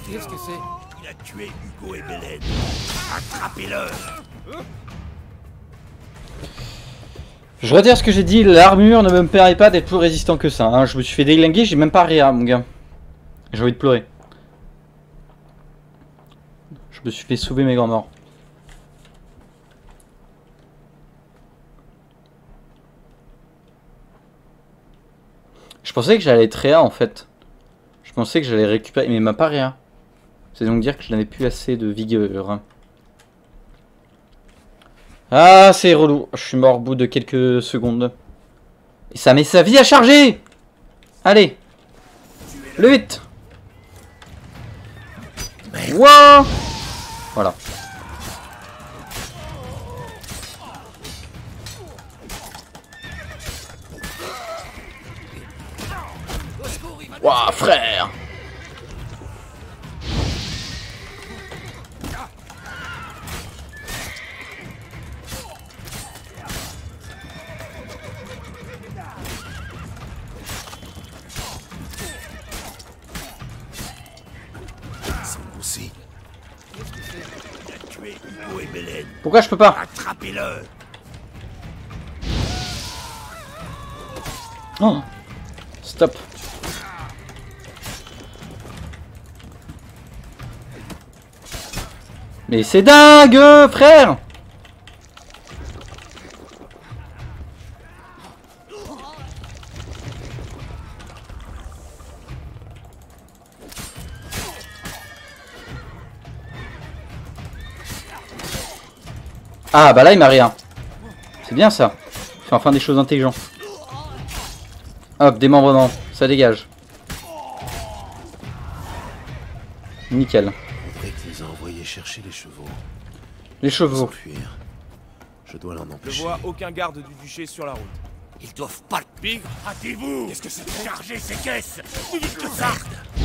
Qu'est-ce que c'est? Il a tué Hugo et Belen. Attrapez-le. Je retire ce que j'ai dit, l'armure ne me permet pas d'être plus résistant que ça. Hein. Je me suis fait déglinguer, j'ai même pas réa, mon gars. J'ai envie de pleurer. Je me suis fait sauver mes grands morts. Je pensais que j'allais être réa en fait. Je pensais que j'allais récupérer, mais il m'a pas réa. C'est donc dire que je n'avais plus assez de vigueur. Ah, c'est relou. Je suis mort au bout de quelques secondes. Et ça met sa vie à charger. Allez. Le vite. Wow. Voilà. Waouh, frère. Pourquoi je peux pas? Attrapez-le. Oh. Stop. Mais c'est dingue, frère. Ah bah là il m'a rien. C'est bien ça. Je fais enfin des choses intelligentes. Hop, démembrement, ça dégage. Nickel. Rodrigue les a envoyés chercher les chevaux. Les chevaux. Je dois l'en Je empêcher. vois aucun garde du duché sur la route. Ils doivent pas le pire. Hâtez-vous. Qu'est-ce que c'est? Chargez ces caisses. Vous dites que ça.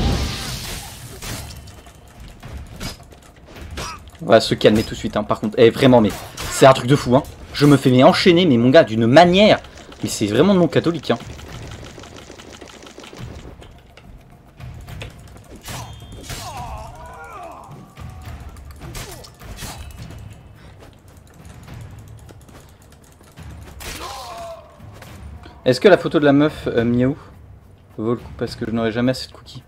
On va se calmer tout de suite, hein. Par contre, eh, vraiment, mais c'est un truc de fou, hein. Je me fais mais enchaîner, mais mon gars, d'une manière. Mais c'est vraiment non catholique, hein. Est-ce que la photo de la meuf euh, miaou vaut le coup parce que je n'aurai jamais assez de cookies?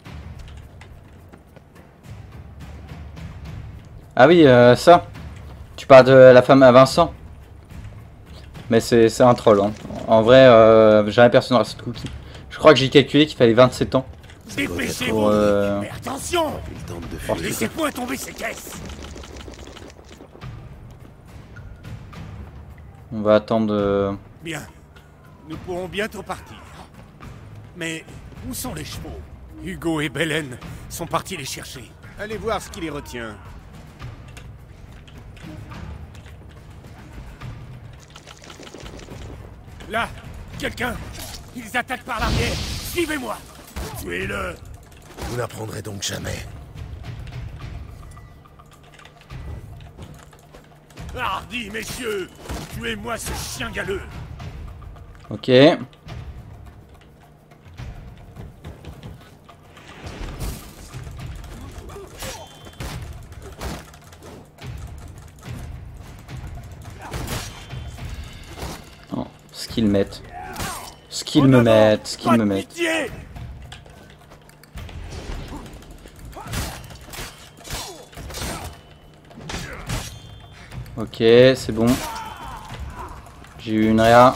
Ah oui, euh, ça. Tu parles de la femme à Vincent. Mais c'est un troll. Hein. En vrai, euh, jamais personne n'aura assez de cookies. Je crois que j'ai calculé qu'il fallait vingt-sept ans. Dépêchez-vous. Pour, euh... Mais attention. Laissez-moi tomber ces caisses. On va attendre... Euh... Bien. Nous pourrons bientôt partir. Mais où sont les chevaux? Hugo et Belen sont partis les chercher. Allez voir ce qui les retient. Là, quelqu'un. Ils attaquent par l'arrière. Suivez-moi. Tuez-le. Vous n'apprendrez donc jamais. Hardi, messieurs. Tuez-moi ce chien galeux. Ok. Oh, ce qu'ils mettent. Ce qu'ils me mettent. Ce qu'ils me mettent. Ok, c'est bon. J'ai eu une réa.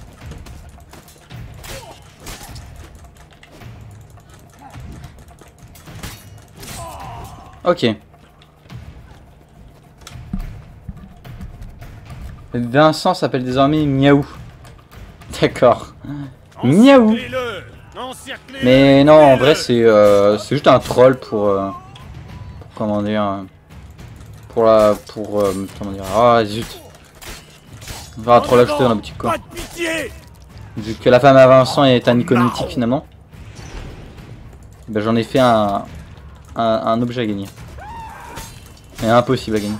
Ok. Vincent s'appelle désormais Miaou. D'accord. Miaou. Mais non, en vrai, c'est euh, c'est juste un troll pour, euh, pour comment dire, euh, pour la, pour euh, comment dire. Ah zut. On va un troll ajouté dans la boutique quoi. Vu que la femme à Vincent est un icône mythique finalement. Ben, j'en ai fait un, un, un objet à gagner. Et impossible à gagner.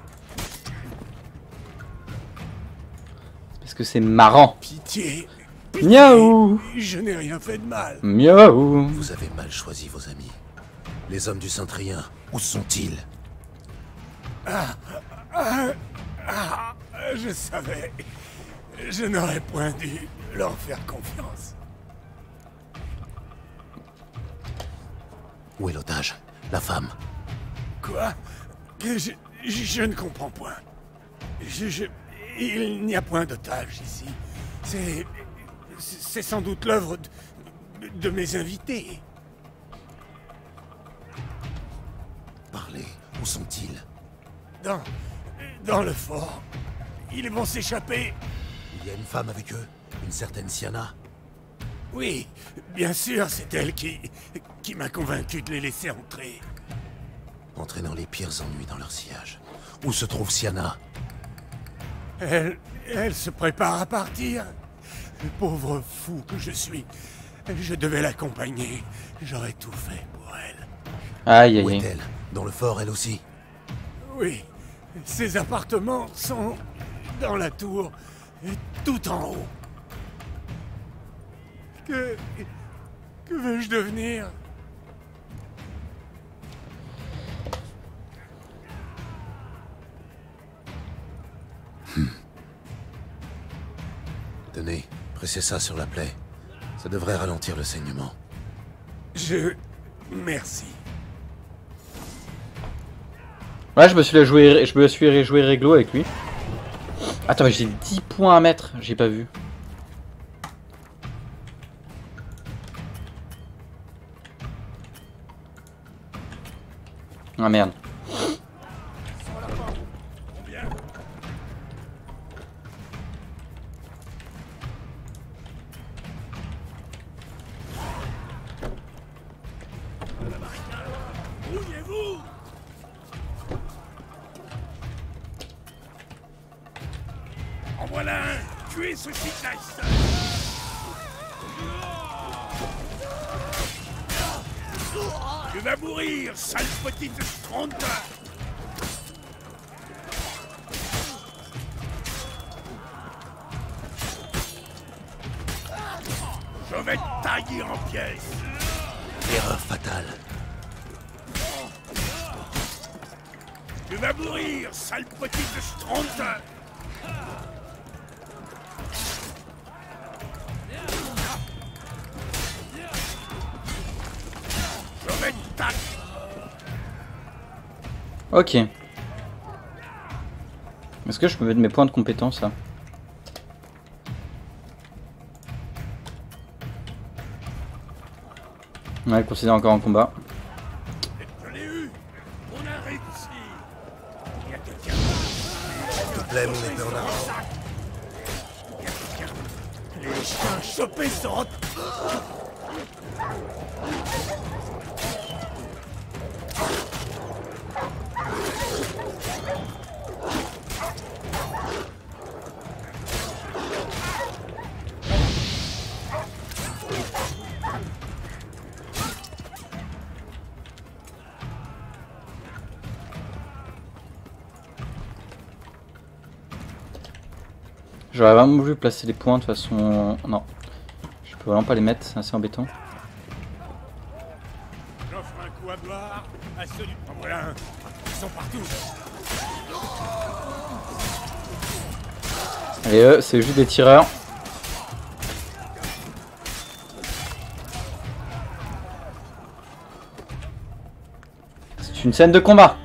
Parce que c'est marrant. Pitié, Miaou. Je n'ai rien fait de mal. Miaou. Vous avez mal choisi vos amis. Les hommes du Cintrien, où sont-ils? Ah, ah, ah, je savais. Je n'aurais point dû leur faire confiance. Où est l'otage? La femme? Quoi? je, je, je ne comprends point. Je, je, il n'y a point d'otage ici. C'est... C'est sans doute l'œuvre de, de mes invités. Parlez, où sont-ils? Dans... dans le fort. Ils vont s'échapper. Il y a une femme avec eux? Une certaine Siana? Oui, bien sûr, c'est elle qui... qui m'a convaincu de les laisser entrer. Entrer dans les pires ennuis dans leur sillage. Où se trouve Siana? Elle... elle se prépare à partir. Le pauvre fou que je suis. Je devais l'accompagner. J'aurais tout fait pour elle. Aïe, Où aïe, est-elle? Dans le fort, elle aussi? Oui. Ses appartements sont dans la tour, tout en haut. Que... que veux-je devenir? Hmm. Tenez, pressez ça sur la plaie. Ça devrait ralentir le saignement. Je... merci. Ouais, je me suis joué, je me suis joué réglo avec lui. Attends, mais j'ai dix points à mettre, j'ai pas vu. Ah merde. En voilà un. Tuez ce cycliste. Tu vas mourir, sale petite stronte. Je vais te tailler en pièces. Erreur fatale. Tu vas mourir, sale petite stronte. Je vais te tailler. Ok. Est-ce que je peux mettre mes points de compétence là? Ouais, considère encore en combat. Je l'ai eu. On a réussi. Il y a quelqu'un. S'il te plaît, mon épée en argent. Il y a quelqu'un. Les chiens chopés sont... J'aurais vraiment voulu placer les points de toute façon. Non. Je peux vraiment pas les mettre, c'est assez embêtant. J'offre un coup à boire à ceux du... En voilà un. Ils sont partout. Et eux, c'est juste des tireurs. C'est une scène de combat.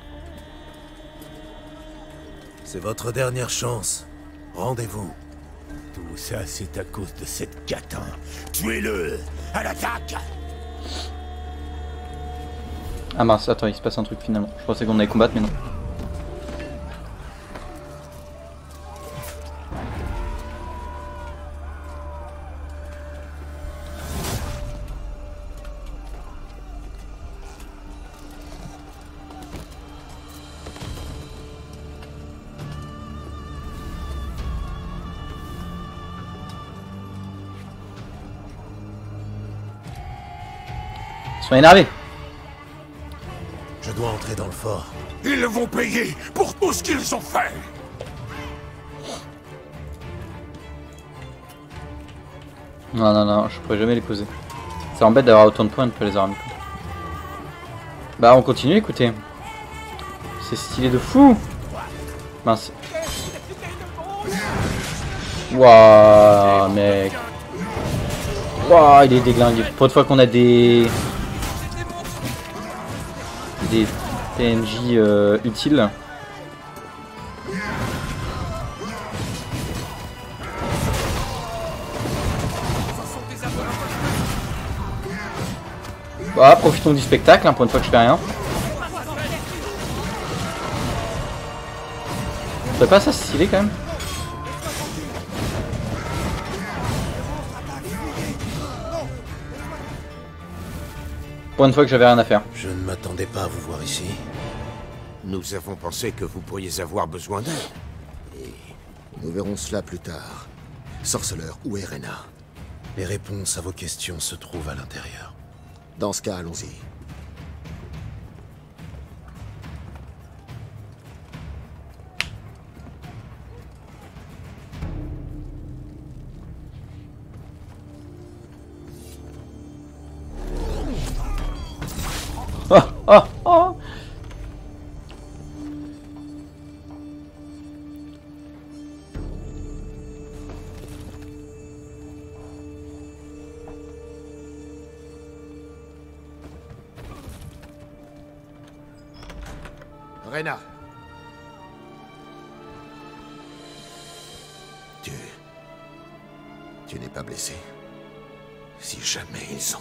C'est votre dernière chance. Rendez-vous. Tout ça, c'est à cause de cette catin. Tuez-le! À l'attaque! Ah mince, attends, il se passe un truc finalement. Je pensais qu'on allait combattre, mais non. Ils sont énervés. Je dois entrer dans le fort. Ils vont payer pour tout ce qu'ils ont fait! Non, non, non, je pourrais jamais les poser. Ça embête d'avoir autant de points et de pas les avoir mis. Bah, on continue, écoutez. C'est stylé de fou. Mince. Waouh, mec. Waouh, il est déglingué. Pour une fois qu'on a des... Des P N J euh, utiles. Bah, profitons du spectacle, hein, pour une fois que je fais rien. C'est pas ça stylé quand même? Pour une fois que j'avais rien à faire. Je ne m'attendais pas à vous voir ici. Nous avons pensé que vous pourriez avoir besoin d'aide. Et nous verrons cela plus tard. Sorceleur, où est Rena? Les réponses à vos questions se trouvent à l'intérieur. Dans ce cas, allons-y. Oh, oh, oh. Rena. Tu... Tu n'es pas blessé? Si jamais ils sont...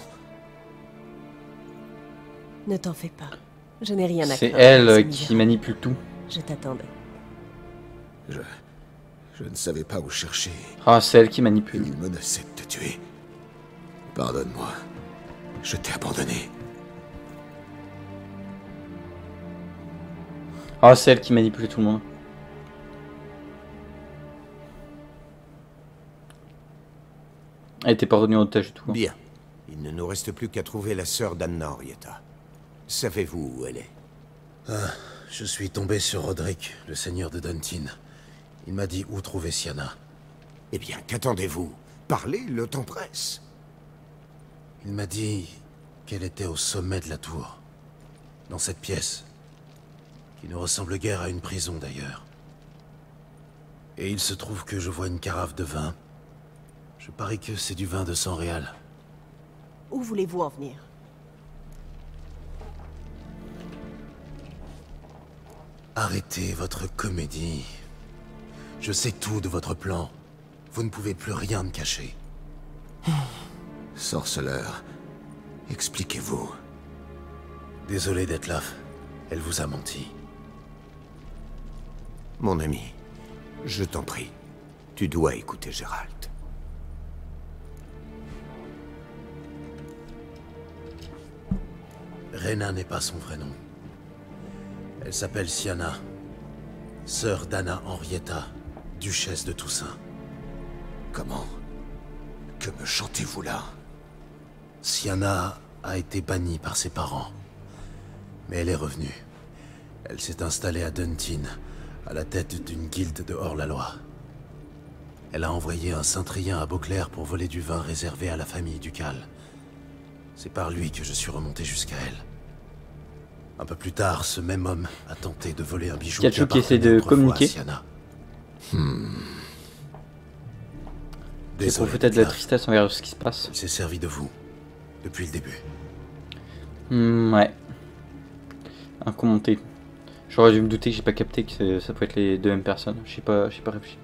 Ne t'en fais pas. Je n'ai rien à C'est craindre. elle qui manipule tout. Je t'attendais. Je... Je ne savais pas où chercher. Ah, c'est elle qui manipule. Il menaçait de te tuer. Pardonne-moi. Je t'ai abandonné. Ah, c'est elle qui manipule tout le monde. Elle était pas retenue en otage du tout. Bien. Il ne nous reste plus qu'à trouver la sœur d'Anna Henrietta. Savez-vous où elle est? Ah, je suis tombé sur Roderick, le seigneur de Duntin. Il m'a dit où trouver Siana. Eh bien, qu'attendez-vous? Parlez, le temps presse. Il m'a dit qu'elle était au sommet de la tour. Dans cette pièce. Qui ne ressemble guère à une prison d'ailleurs. Et il se trouve que je vois une carafe de vin. Je parie que c'est du vin de sang réal. Où voulez-vous en venir? Arrêtez votre comédie. Je sais tout de votre plan. Vous ne pouvez plus rien me cacher. Sorceleur, expliquez-vous. Désolé Dettlaff, elle vous a menti. Mon ami, je t'en prie. Tu dois écouter Gérald. Rena n'est pas son vrai nom. Elle s'appelle Siana, sœur d'Anna Henrietta, duchesse de Toussaint. Comment? Que me chantez-vous là? Siana a été bannie par ses parents. Mais elle est revenue. Elle s'est installée à Duntin, à la tête d'une guilde de hors-la-loi. Elle a envoyé un Saint-Trien à Beauclair pour voler du vin réservé à la famille ducale. C'est par lui que je suis remonté jusqu'à elle. Un peu plus tard, ce même homme a tenté de voler un bijou Kachu qui essaie de communiquer. Hmm. C'est pour peut-être de la tristesse envers ce qui se passe. Il s'est servi de vous, depuis le début. Hmm, ouais. Incommandé. J'aurais dû me douter que j'ai pas capté que ça peut être les deux mêmes personnes. Je sais pas, j'ai pas réfléchi.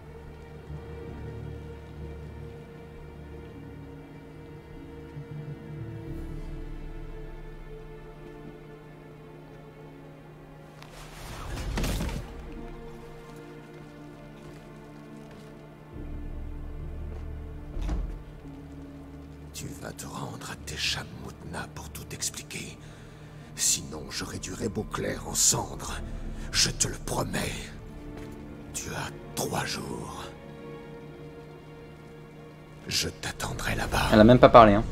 Tu vas te rendre à Técham Moutna pour tout expliquer. Sinon, je réduirai Beauclair en cendres. Je te le promets. Tu as trois jours. Je t'attendrai là-bas. Elle a même pas parlé, hein.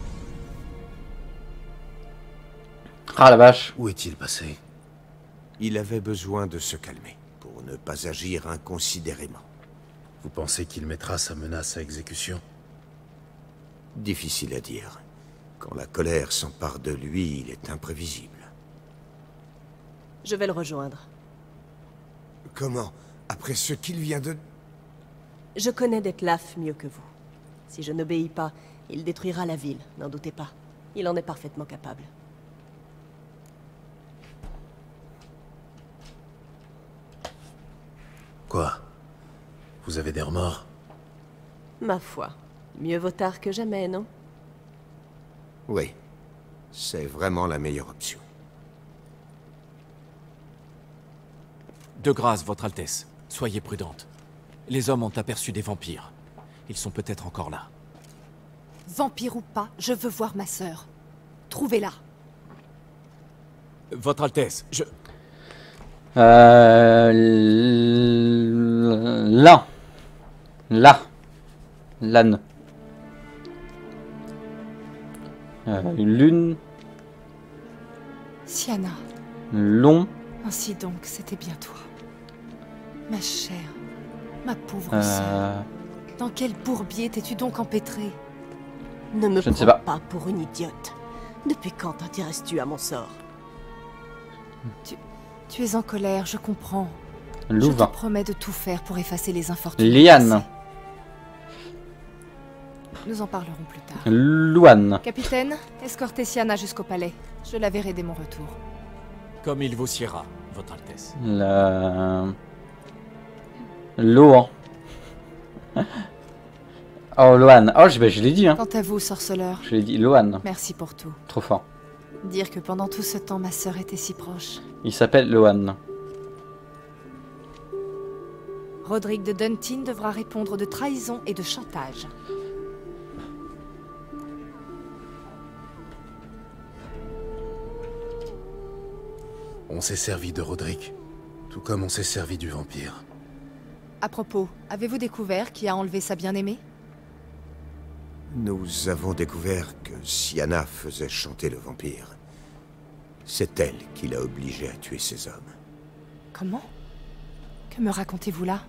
Ah la vache. Où est-il passé? Il avait besoin de se calmer, pour ne pas agir inconsidérément. Vous pensez qu'il mettra sa menace à exécution? Difficile à dire. Quand la colère s'empare de lui, il est imprévisible. Je vais le rejoindre. Comment? Après ce qu'il vient de... Je connais Detlef mieux que vous. Si je n'obéis pas, il détruira la ville, n'en doutez pas. Il en est parfaitement capable. Quoi? Vous avez des remords? Ma foi, mieux vaut tard que jamais, non? Oui, c'est vraiment la meilleure option. De grâce, Votre Altesse, soyez prudente. Les hommes ont aperçu des vampires. Ils sont peut-être encore là. Vampire ou pas, je veux voir ma sœur. Trouvez-la. Votre Altesse, je... Euh... Là. Là. L'âne. Euh, lune. Siana. Long. Ainsi donc, c'était bien toi. Ma chère, ma pauvre Euh... sœur. Dans quel bourbier t'es-tu donc empêtrée? Ne me Je ne sais prends pas. pas pour une idiote. Depuis quand t'intéresses-tu à mon sort? Tu, tu es en colère, je comprends. Louvain. Je te promets de tout faire pour effacer les infortunes. Liane. Nous en parlerons plus tard. Louane. Capitaine, escortez Siana jusqu'au palais. Je la verrai dès mon retour. Comme il vous siera, Votre Altesse. La... Loan. Oh, Loan. Oh, je, bah, je l'ai dit, hein. Quant à vous, sorceleur. Je l'ai dit, Loan. Merci pour tout. Trop fort. Dire que pendant tout ce temps, ma sœur était si proche. Il s'appelle Loan. Roderick de Duntin devra répondre de trahison et de chantage. On s'est servi de Roderick, tout comme on s'est servi du vampire. À propos, avez-vous découvert qui a enlevé sa bien-aimée? Nous avons découvert que Siana faisait chanter le vampire. C'est elle qui l'a obligé à tuer ses hommes. Comment? Que me racontez-vous là?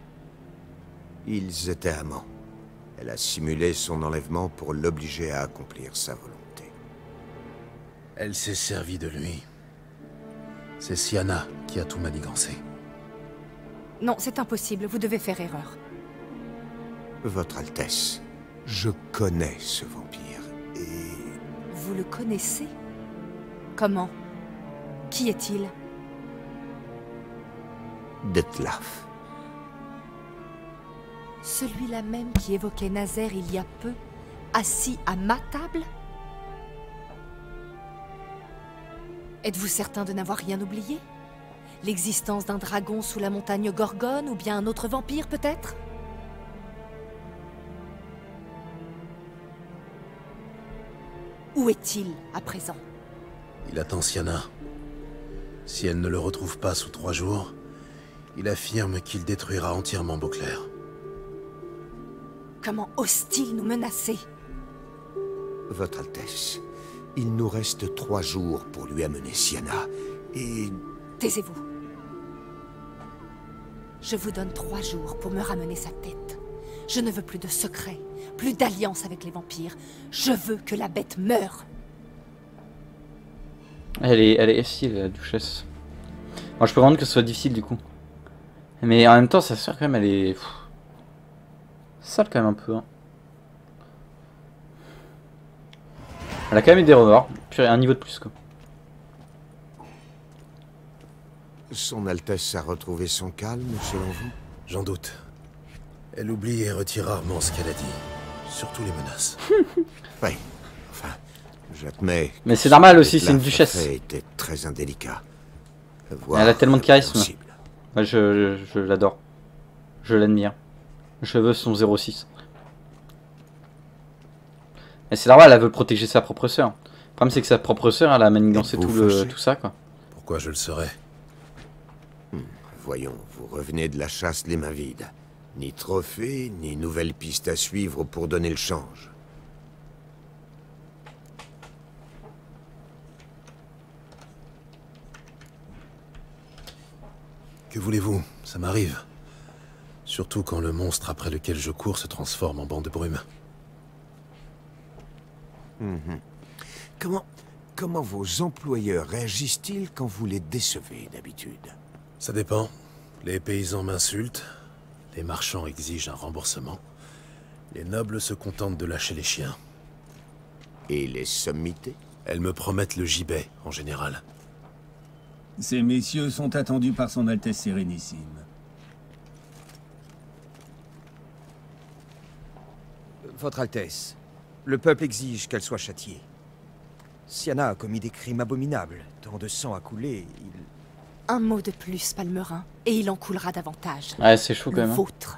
Ils étaient amants. Elle a simulé son enlèvement pour l'obliger à accomplir sa volonté. Elle s'est servie de lui. C'est Siana qui a tout manigancé. Non, c'est impossible, vous devez faire erreur. Votre Altesse, je connais ce vampire, et... Vous le connaissez? Comment? Qui est-il? Detlef. Celui-là même qui évoquait Nazaire il y a peu, assis à ma table? Êtes-vous certain de n'avoir rien oublié? L'existence d'un dragon sous la montagne Gorgone, ou bien un autre vampire peut-être? Où est-il à présent? Il attend Siana. Si elle ne le retrouve pas sous trois jours, il affirme qu'il détruira entièrement Beauclair. Comment ose-t-il nous menacer? Votre Altesse, il nous reste trois jours pour lui amener Siana, et... Taisez-vous. Je vous donne trois jours pour me ramener sa tête. Je ne veux plus de secrets, plus d'alliance avec les vampires. Je veux que la bête meure. Elle est, elle est style, la duchesse. Moi, je peux comprendre que ce soit difficile du coup. Mais en même temps, sa soeur, quand même, elle est... Pff, sale quand même un peu. Hein. Elle a quand même eu des remords. Puis un niveau de plus, quoi. Son Altesse a retrouvé son calme, selon vous? J'en doute. Elle oublie et retire rarement ce qu'elle a dit. Surtout les menaces. Oui, enfin, j'admets... Mais c'est normal aussi, c'est une duchesse. Elle était très indélicat. Elle a tellement de charisme. Moi, je, je, je l'adore. Je l'admire. Je veux son zéro six. Mais c'est normal, elle veut protéger sa propre sœur. Le problème, c'est que sa propre sœur, elle a manigancé tout, le, tout ça, quoi. Pourquoi je le saurais? hmm, Voyons, vous revenez de la chasse les mains vides. Ni trophée, ni nouvelle piste à suivre pour donner le change. Que voulez-vous? Ça m'arrive. Surtout quand le monstre après lequel je cours se transforme en banc de brume. Mhm. Comment, comment vos employeurs réagissent-ils quand vous les décevez d'habitude? Ça dépend. Les paysans m'insultent, les marchands exigent un remboursement, les nobles se contentent de lâcher les chiens. Et les sommités? Elles me promettent le gibet, en général. Ces messieurs sont attendus par son Altesse Sérénissime. Votre Altesse, le peuple exige qu'elle soit châtiée. Siana a commis des crimes abominables. Tant de sang a coulé, il... Un mot de plus, Palmerin, et il en coulera davantage. Ouais, c'est chaud quand le même. Hein. Vôtre.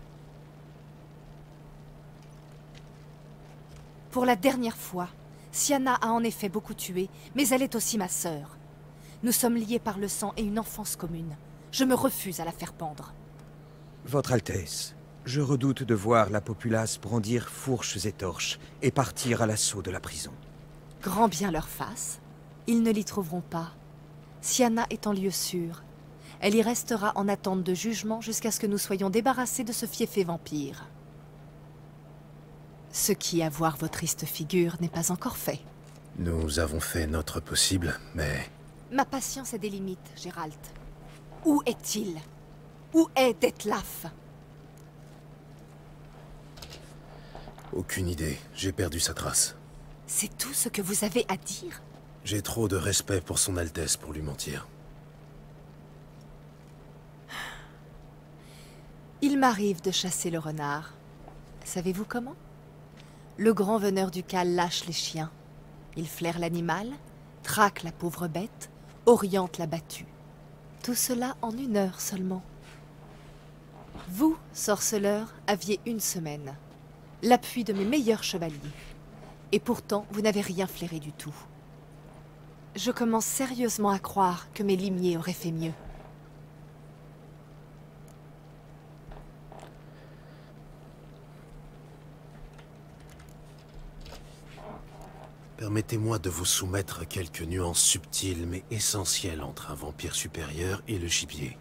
Pour la dernière fois, Siana a en effet beaucoup tué, mais elle est aussi ma sœur. Nous sommes liés par le sang et une enfance commune. Je me refuse à la faire pendre. Votre Altesse, je redoute de voir la populace brandir fourches et torches et partir à l'assaut de la prison. Grand bien leur fasse. Ils ne l'y trouveront pas. Siana est en lieu sûr. Elle y restera en attente de jugement jusqu'à ce que nous soyons débarrassés de ce fiefé vampire. Ce qui, à voir vos tristes figures, n'est pas encore fait. Nous avons fait notre possible, mais... Ma patience a des limites, Gérald. Où est-il? Où est Detlef? Aucune idée. J'ai perdu sa trace. C'est tout ce que vous avez à dire? J'ai trop de respect pour son Altesse pour lui mentir. Il m'arrive de chasser le renard. Savez-vous comment? Le grand veneur du Cal lâche les chiens. Il flaire l'animal, traque la pauvre bête, oriente la battue. Tout cela en une heure seulement. Vous, sorceleur, aviez une semaine. L'appui de mes meilleurs chevaliers. Et pourtant, vous n'avez rien flairé du tout. Je commence sérieusement à croire que mes limiers auraient fait mieux. Permettez-moi de vous soumettre quelques nuances subtiles mais essentielles entre un vampire supérieur et le gibier.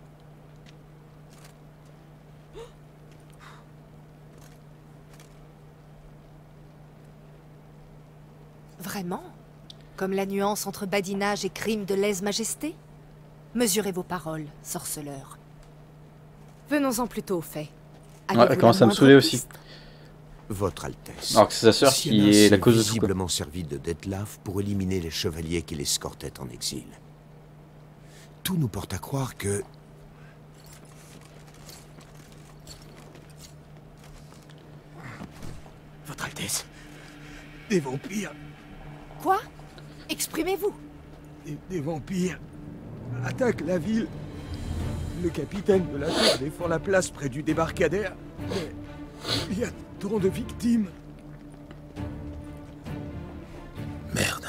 Vraiment? Comme la nuance entre badinage et crime de lèse-majesté? Mesurez vos paroles, sorceleur. Venons-en plutôt aux faits. Ouais, elle commence à me saouler aussi. Votre Altesse. Alors que c'est sa sœur qui est la cause de tout. Visiblement servi de Detlef pour éliminer les chevaliers qui l'escortaient en exil. Tout nous porte à croire que... Votre Altesse, des vampires... Quoi? Exprimez-vous. Des, des vampires attaquent la ville. Le capitaine de la tour défend la place près du débarcadère. Mais il y a trop de victimes. Merde.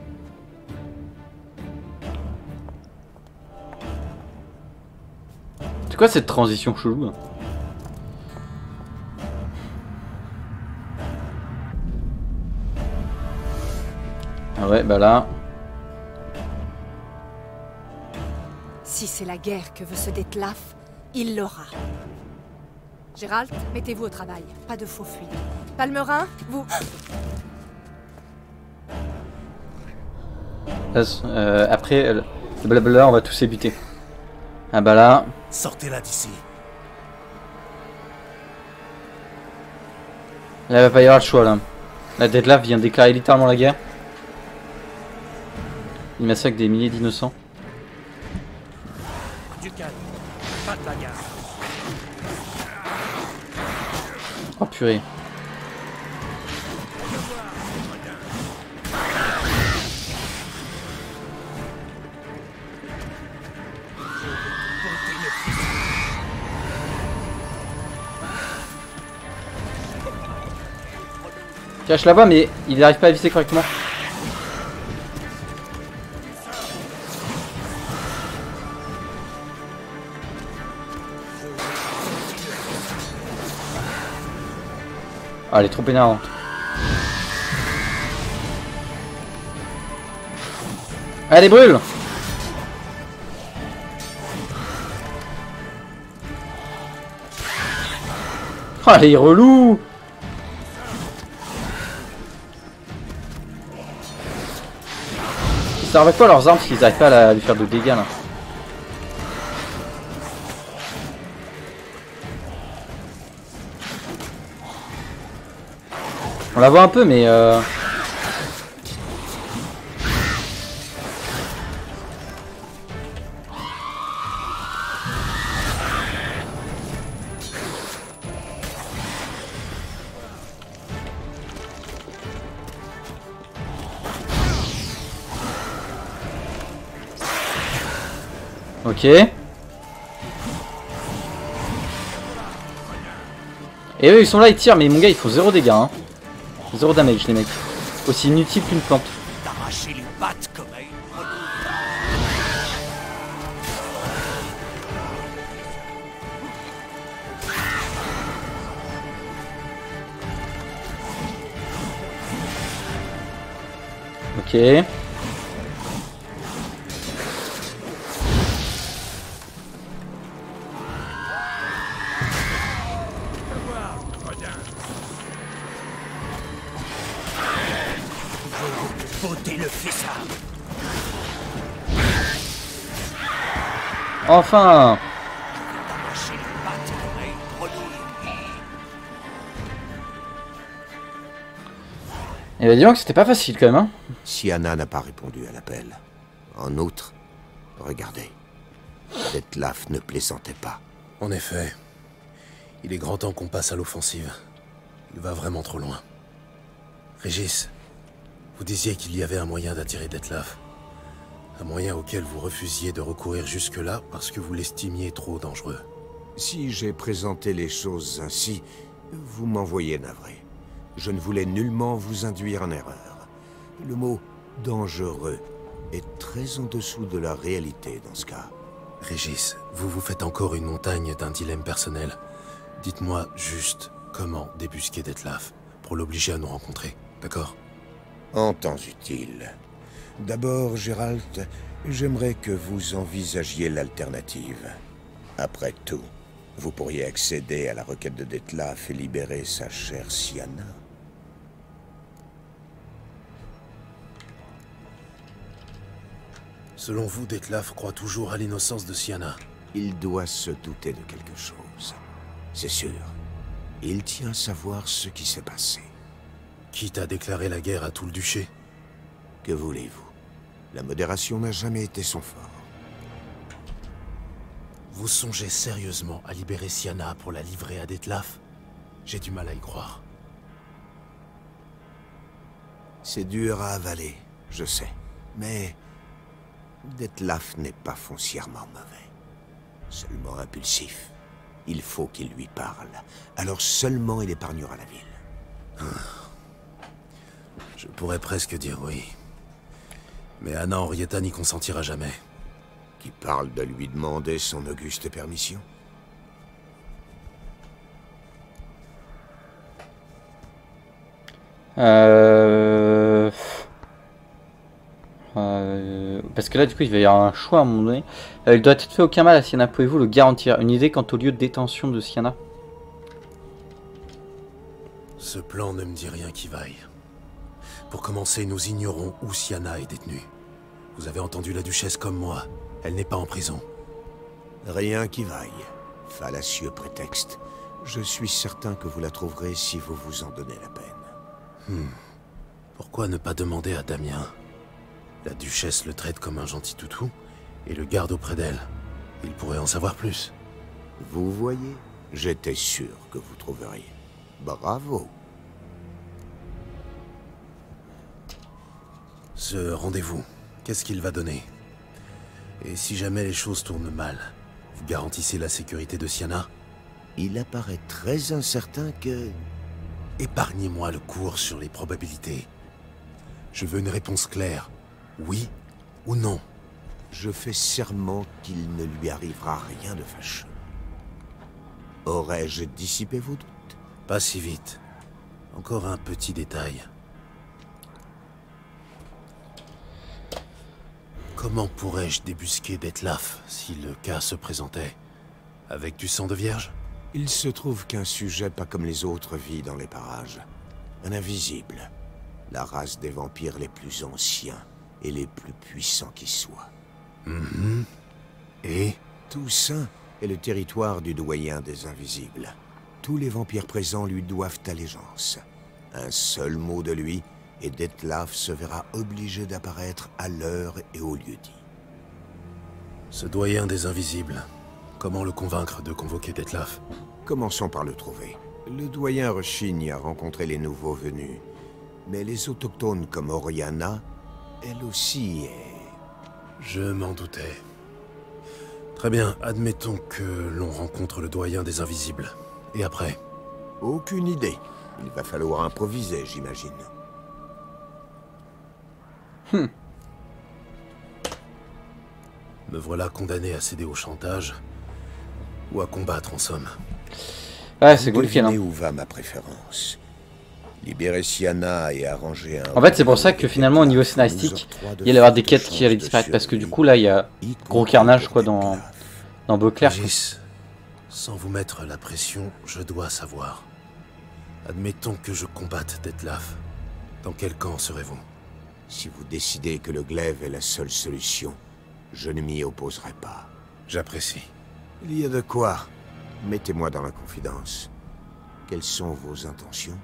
C'est quoi cette transition chelou? Ah ouais, bah là... Si c'est la guerre que veut ce Detlef, il l'aura. Gérald, mettez-vous au travail. Pas de faux fuites. Palmerin, vous... Euh, après, le blabla, on va tous les buter. Ah bah là... Sortez-la d'ici. Là, il va pas y avoir le choix, là. La Detlef vient déclarer littéralement la guerre. Il massacre des milliers d'innocents. Du calme, pas de bagarre. Oh purée. Cache là-bas, mais il n'arrive pas à viser correctement. Ah, elle est trop énervante. Allez, brûle! Oh, elle est relou! servent à quoi leurs armes s'ils n'arrivent pas à, la, à lui faire de dégâts là? On la voit un peu mais euh... Ok. Et eux ils sont là, ils tirent, mais mon gars il faut zéro dégâts hein. Zéro damage les mecs. Aussi inutile qu'une plante. D'arracher les pattes comme un... Ok. Enfin. Et bah dis donc c'était pas facile quand même hein. Syanna n'a pas répondu à l'appel. En outre, regardez. Dettlaff ne plaisantait pas. En effet, il est grand temps qu'on passe à l'offensive. Il va vraiment trop loin. Régis, vous disiez qu'il y avait un moyen d'attirer Dettlaff. Un moyen auquel vous refusiez de recourir jusque-là parce que vous l'estimiez trop dangereux. Si j'ai présenté les choses ainsi, vous m'envoyez navré. Je ne voulais nullement vous induire en erreur. Le mot « dangereux » est très en dessous de la réalité dans ce cas. Régis, vous vous faites encore une montagne d'un dilemme personnel. Dites-moi juste comment débusquer Dettlaff pour l'obliger à nous rencontrer, d'accord? En temps utile. D'abord, Geralt, j'aimerais que vous envisagiez l'alternative. Après tout, vous pourriez accéder à la requête de Dettlaff et libérer sa chère Syanna. Selon vous, Dettlaff croit toujours à l'innocence de Syanna. Il doit se douter de quelque chose. C'est sûr. Il tient à savoir ce qui s'est passé. Quitte à déclarer la guerre à tout le duché. Que voulez-vous? La modération n'a jamais été son fort. Vous songez sérieusement à libérer Syanna pour la livrer à Dettlaff? J'ai du mal à y croire. C'est dur à avaler, je sais. Mais Dettlaff n'est pas foncièrement mauvais. Seulement impulsif. Il faut qu'il lui parle. Alors seulement il épargnera la ville. Je pourrais presque dire oui. Mais Anna Henrietta n'y consentira jamais. Qui parle de lui demander son auguste permission? Euh... Euh... Parce que là, du coup, il va y avoir un choix à un moment donné. Euh, il doit être fait aucun mal à Syanna. Pouvez-vous le garantir? Une idée quant au lieu de détention de Syanna? Ce plan ne me dit rien qui vaille. Pour commencer, nous ignorons où Syanna est détenue. Vous avez entendu la duchesse comme moi. Elle n'est pas en prison. Rien qui vaille. Fallacieux prétexte. Je suis certain que vous la trouverez si vous vous en donnez la peine. Hmm. Pourquoi ne pas demander à Damien? La duchesse le traite comme un gentil toutou et le garde auprès d'elle. Il pourrait en savoir plus. Vous voyez, j'étais sûr que vous trouveriez. Bravo. Ce rendez-vous, qu'est-ce qu'il va donner? Et si jamais les choses tournent mal, vous garantissez la sécurité de Syanna? Il apparaît très incertain que... Épargnez-moi le cours sur les probabilités. Je veux une réponse claire. Oui ou non? Je fais serment qu'il ne lui arrivera rien de fâcheux. Aurais-je dissipé vos doutes? Pas si vite. Encore un petit détail. Comment pourrais-je débusquer Dettlaff si le cas se présentait? Avec du sang de vierge? Il se trouve qu'un sujet pas comme les autres vit dans les parages. Un invisible. La race des vampires les plus anciens. Il et les plus puissants qui soient. Mm-hmm. Et Toussaint est le territoire du doyen des invisibles. Tous les vampires présents lui doivent allégeance. Un seul mot de lui, et Dettlaff se verra obligé d'apparaître à l'heure et au lieu dit. Ce doyen des invisibles, comment le convaincre de convoquer Dettlaff? Commençons par le trouver. Le doyen rechigne à rencontrer les nouveaux venus. Mais les autochtones comme Oriana, elle aussi est... Je m'en doutais. Très bien, admettons que l'on rencontre le doyen des invisibles. Et après? Aucune idée. Il va falloir improviser, j'imagine. Hmm. Me voilà condamné à céder au chantage, ou à combattre en somme. Ouais, c'est cool, Devinez où va ma préférence. Libérer Siana et arranger un... En fait, c'est pour ça que finalement, au niveau scénaristique, il y allait avoir des quêtes qui allaient disparaître. Parce que du coup, là, il y a gros carnage, quoi, dans, dans Beauclair. Régis, sans vous mettre la pression, je dois savoir. Admettons que je combatte Dettlaff. Dans quel camp serez-vous? Si vous décidez que le glaive est la seule solution, je ne m'y opposerai pas. J'apprécie. Il y a de quoi. Mettez-moi dans la confidence. Quelles sont vos intentions?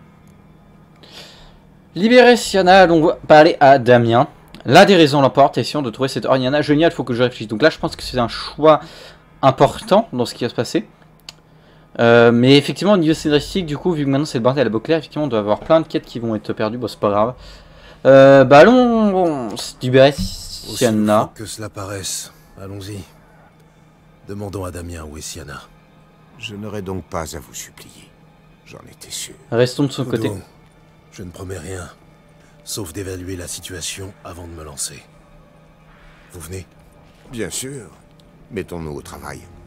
Libérer Siana, donc on va parler à Damien. L'un des raisons l'emporte, essayons de trouver cette Oriana géniale, il faut que je réfléchisse. Donc là, je pense que c'est un choix important dans ce qui va se passer. Euh, mais effectivement, au niveau scénaristique, du coup, vu que maintenant c'est le bordel à Beauclair, effectivement, on doit avoir plein de quêtes qui vont être perdues. Bon, c'est pas grave. Euh, bah allons, bon, libérer Siana. Aussi que cela paraisse, allons-y. Demandons à Damien où est Siana. Je n'aurai donc pas à vous supplier. J'en étais sûr. Restons de son Odo, côté. Je ne promets rien, sauf d'évaluer la situation avant de me lancer. Vous venez? Bien sûr. Mettons-nous au travail.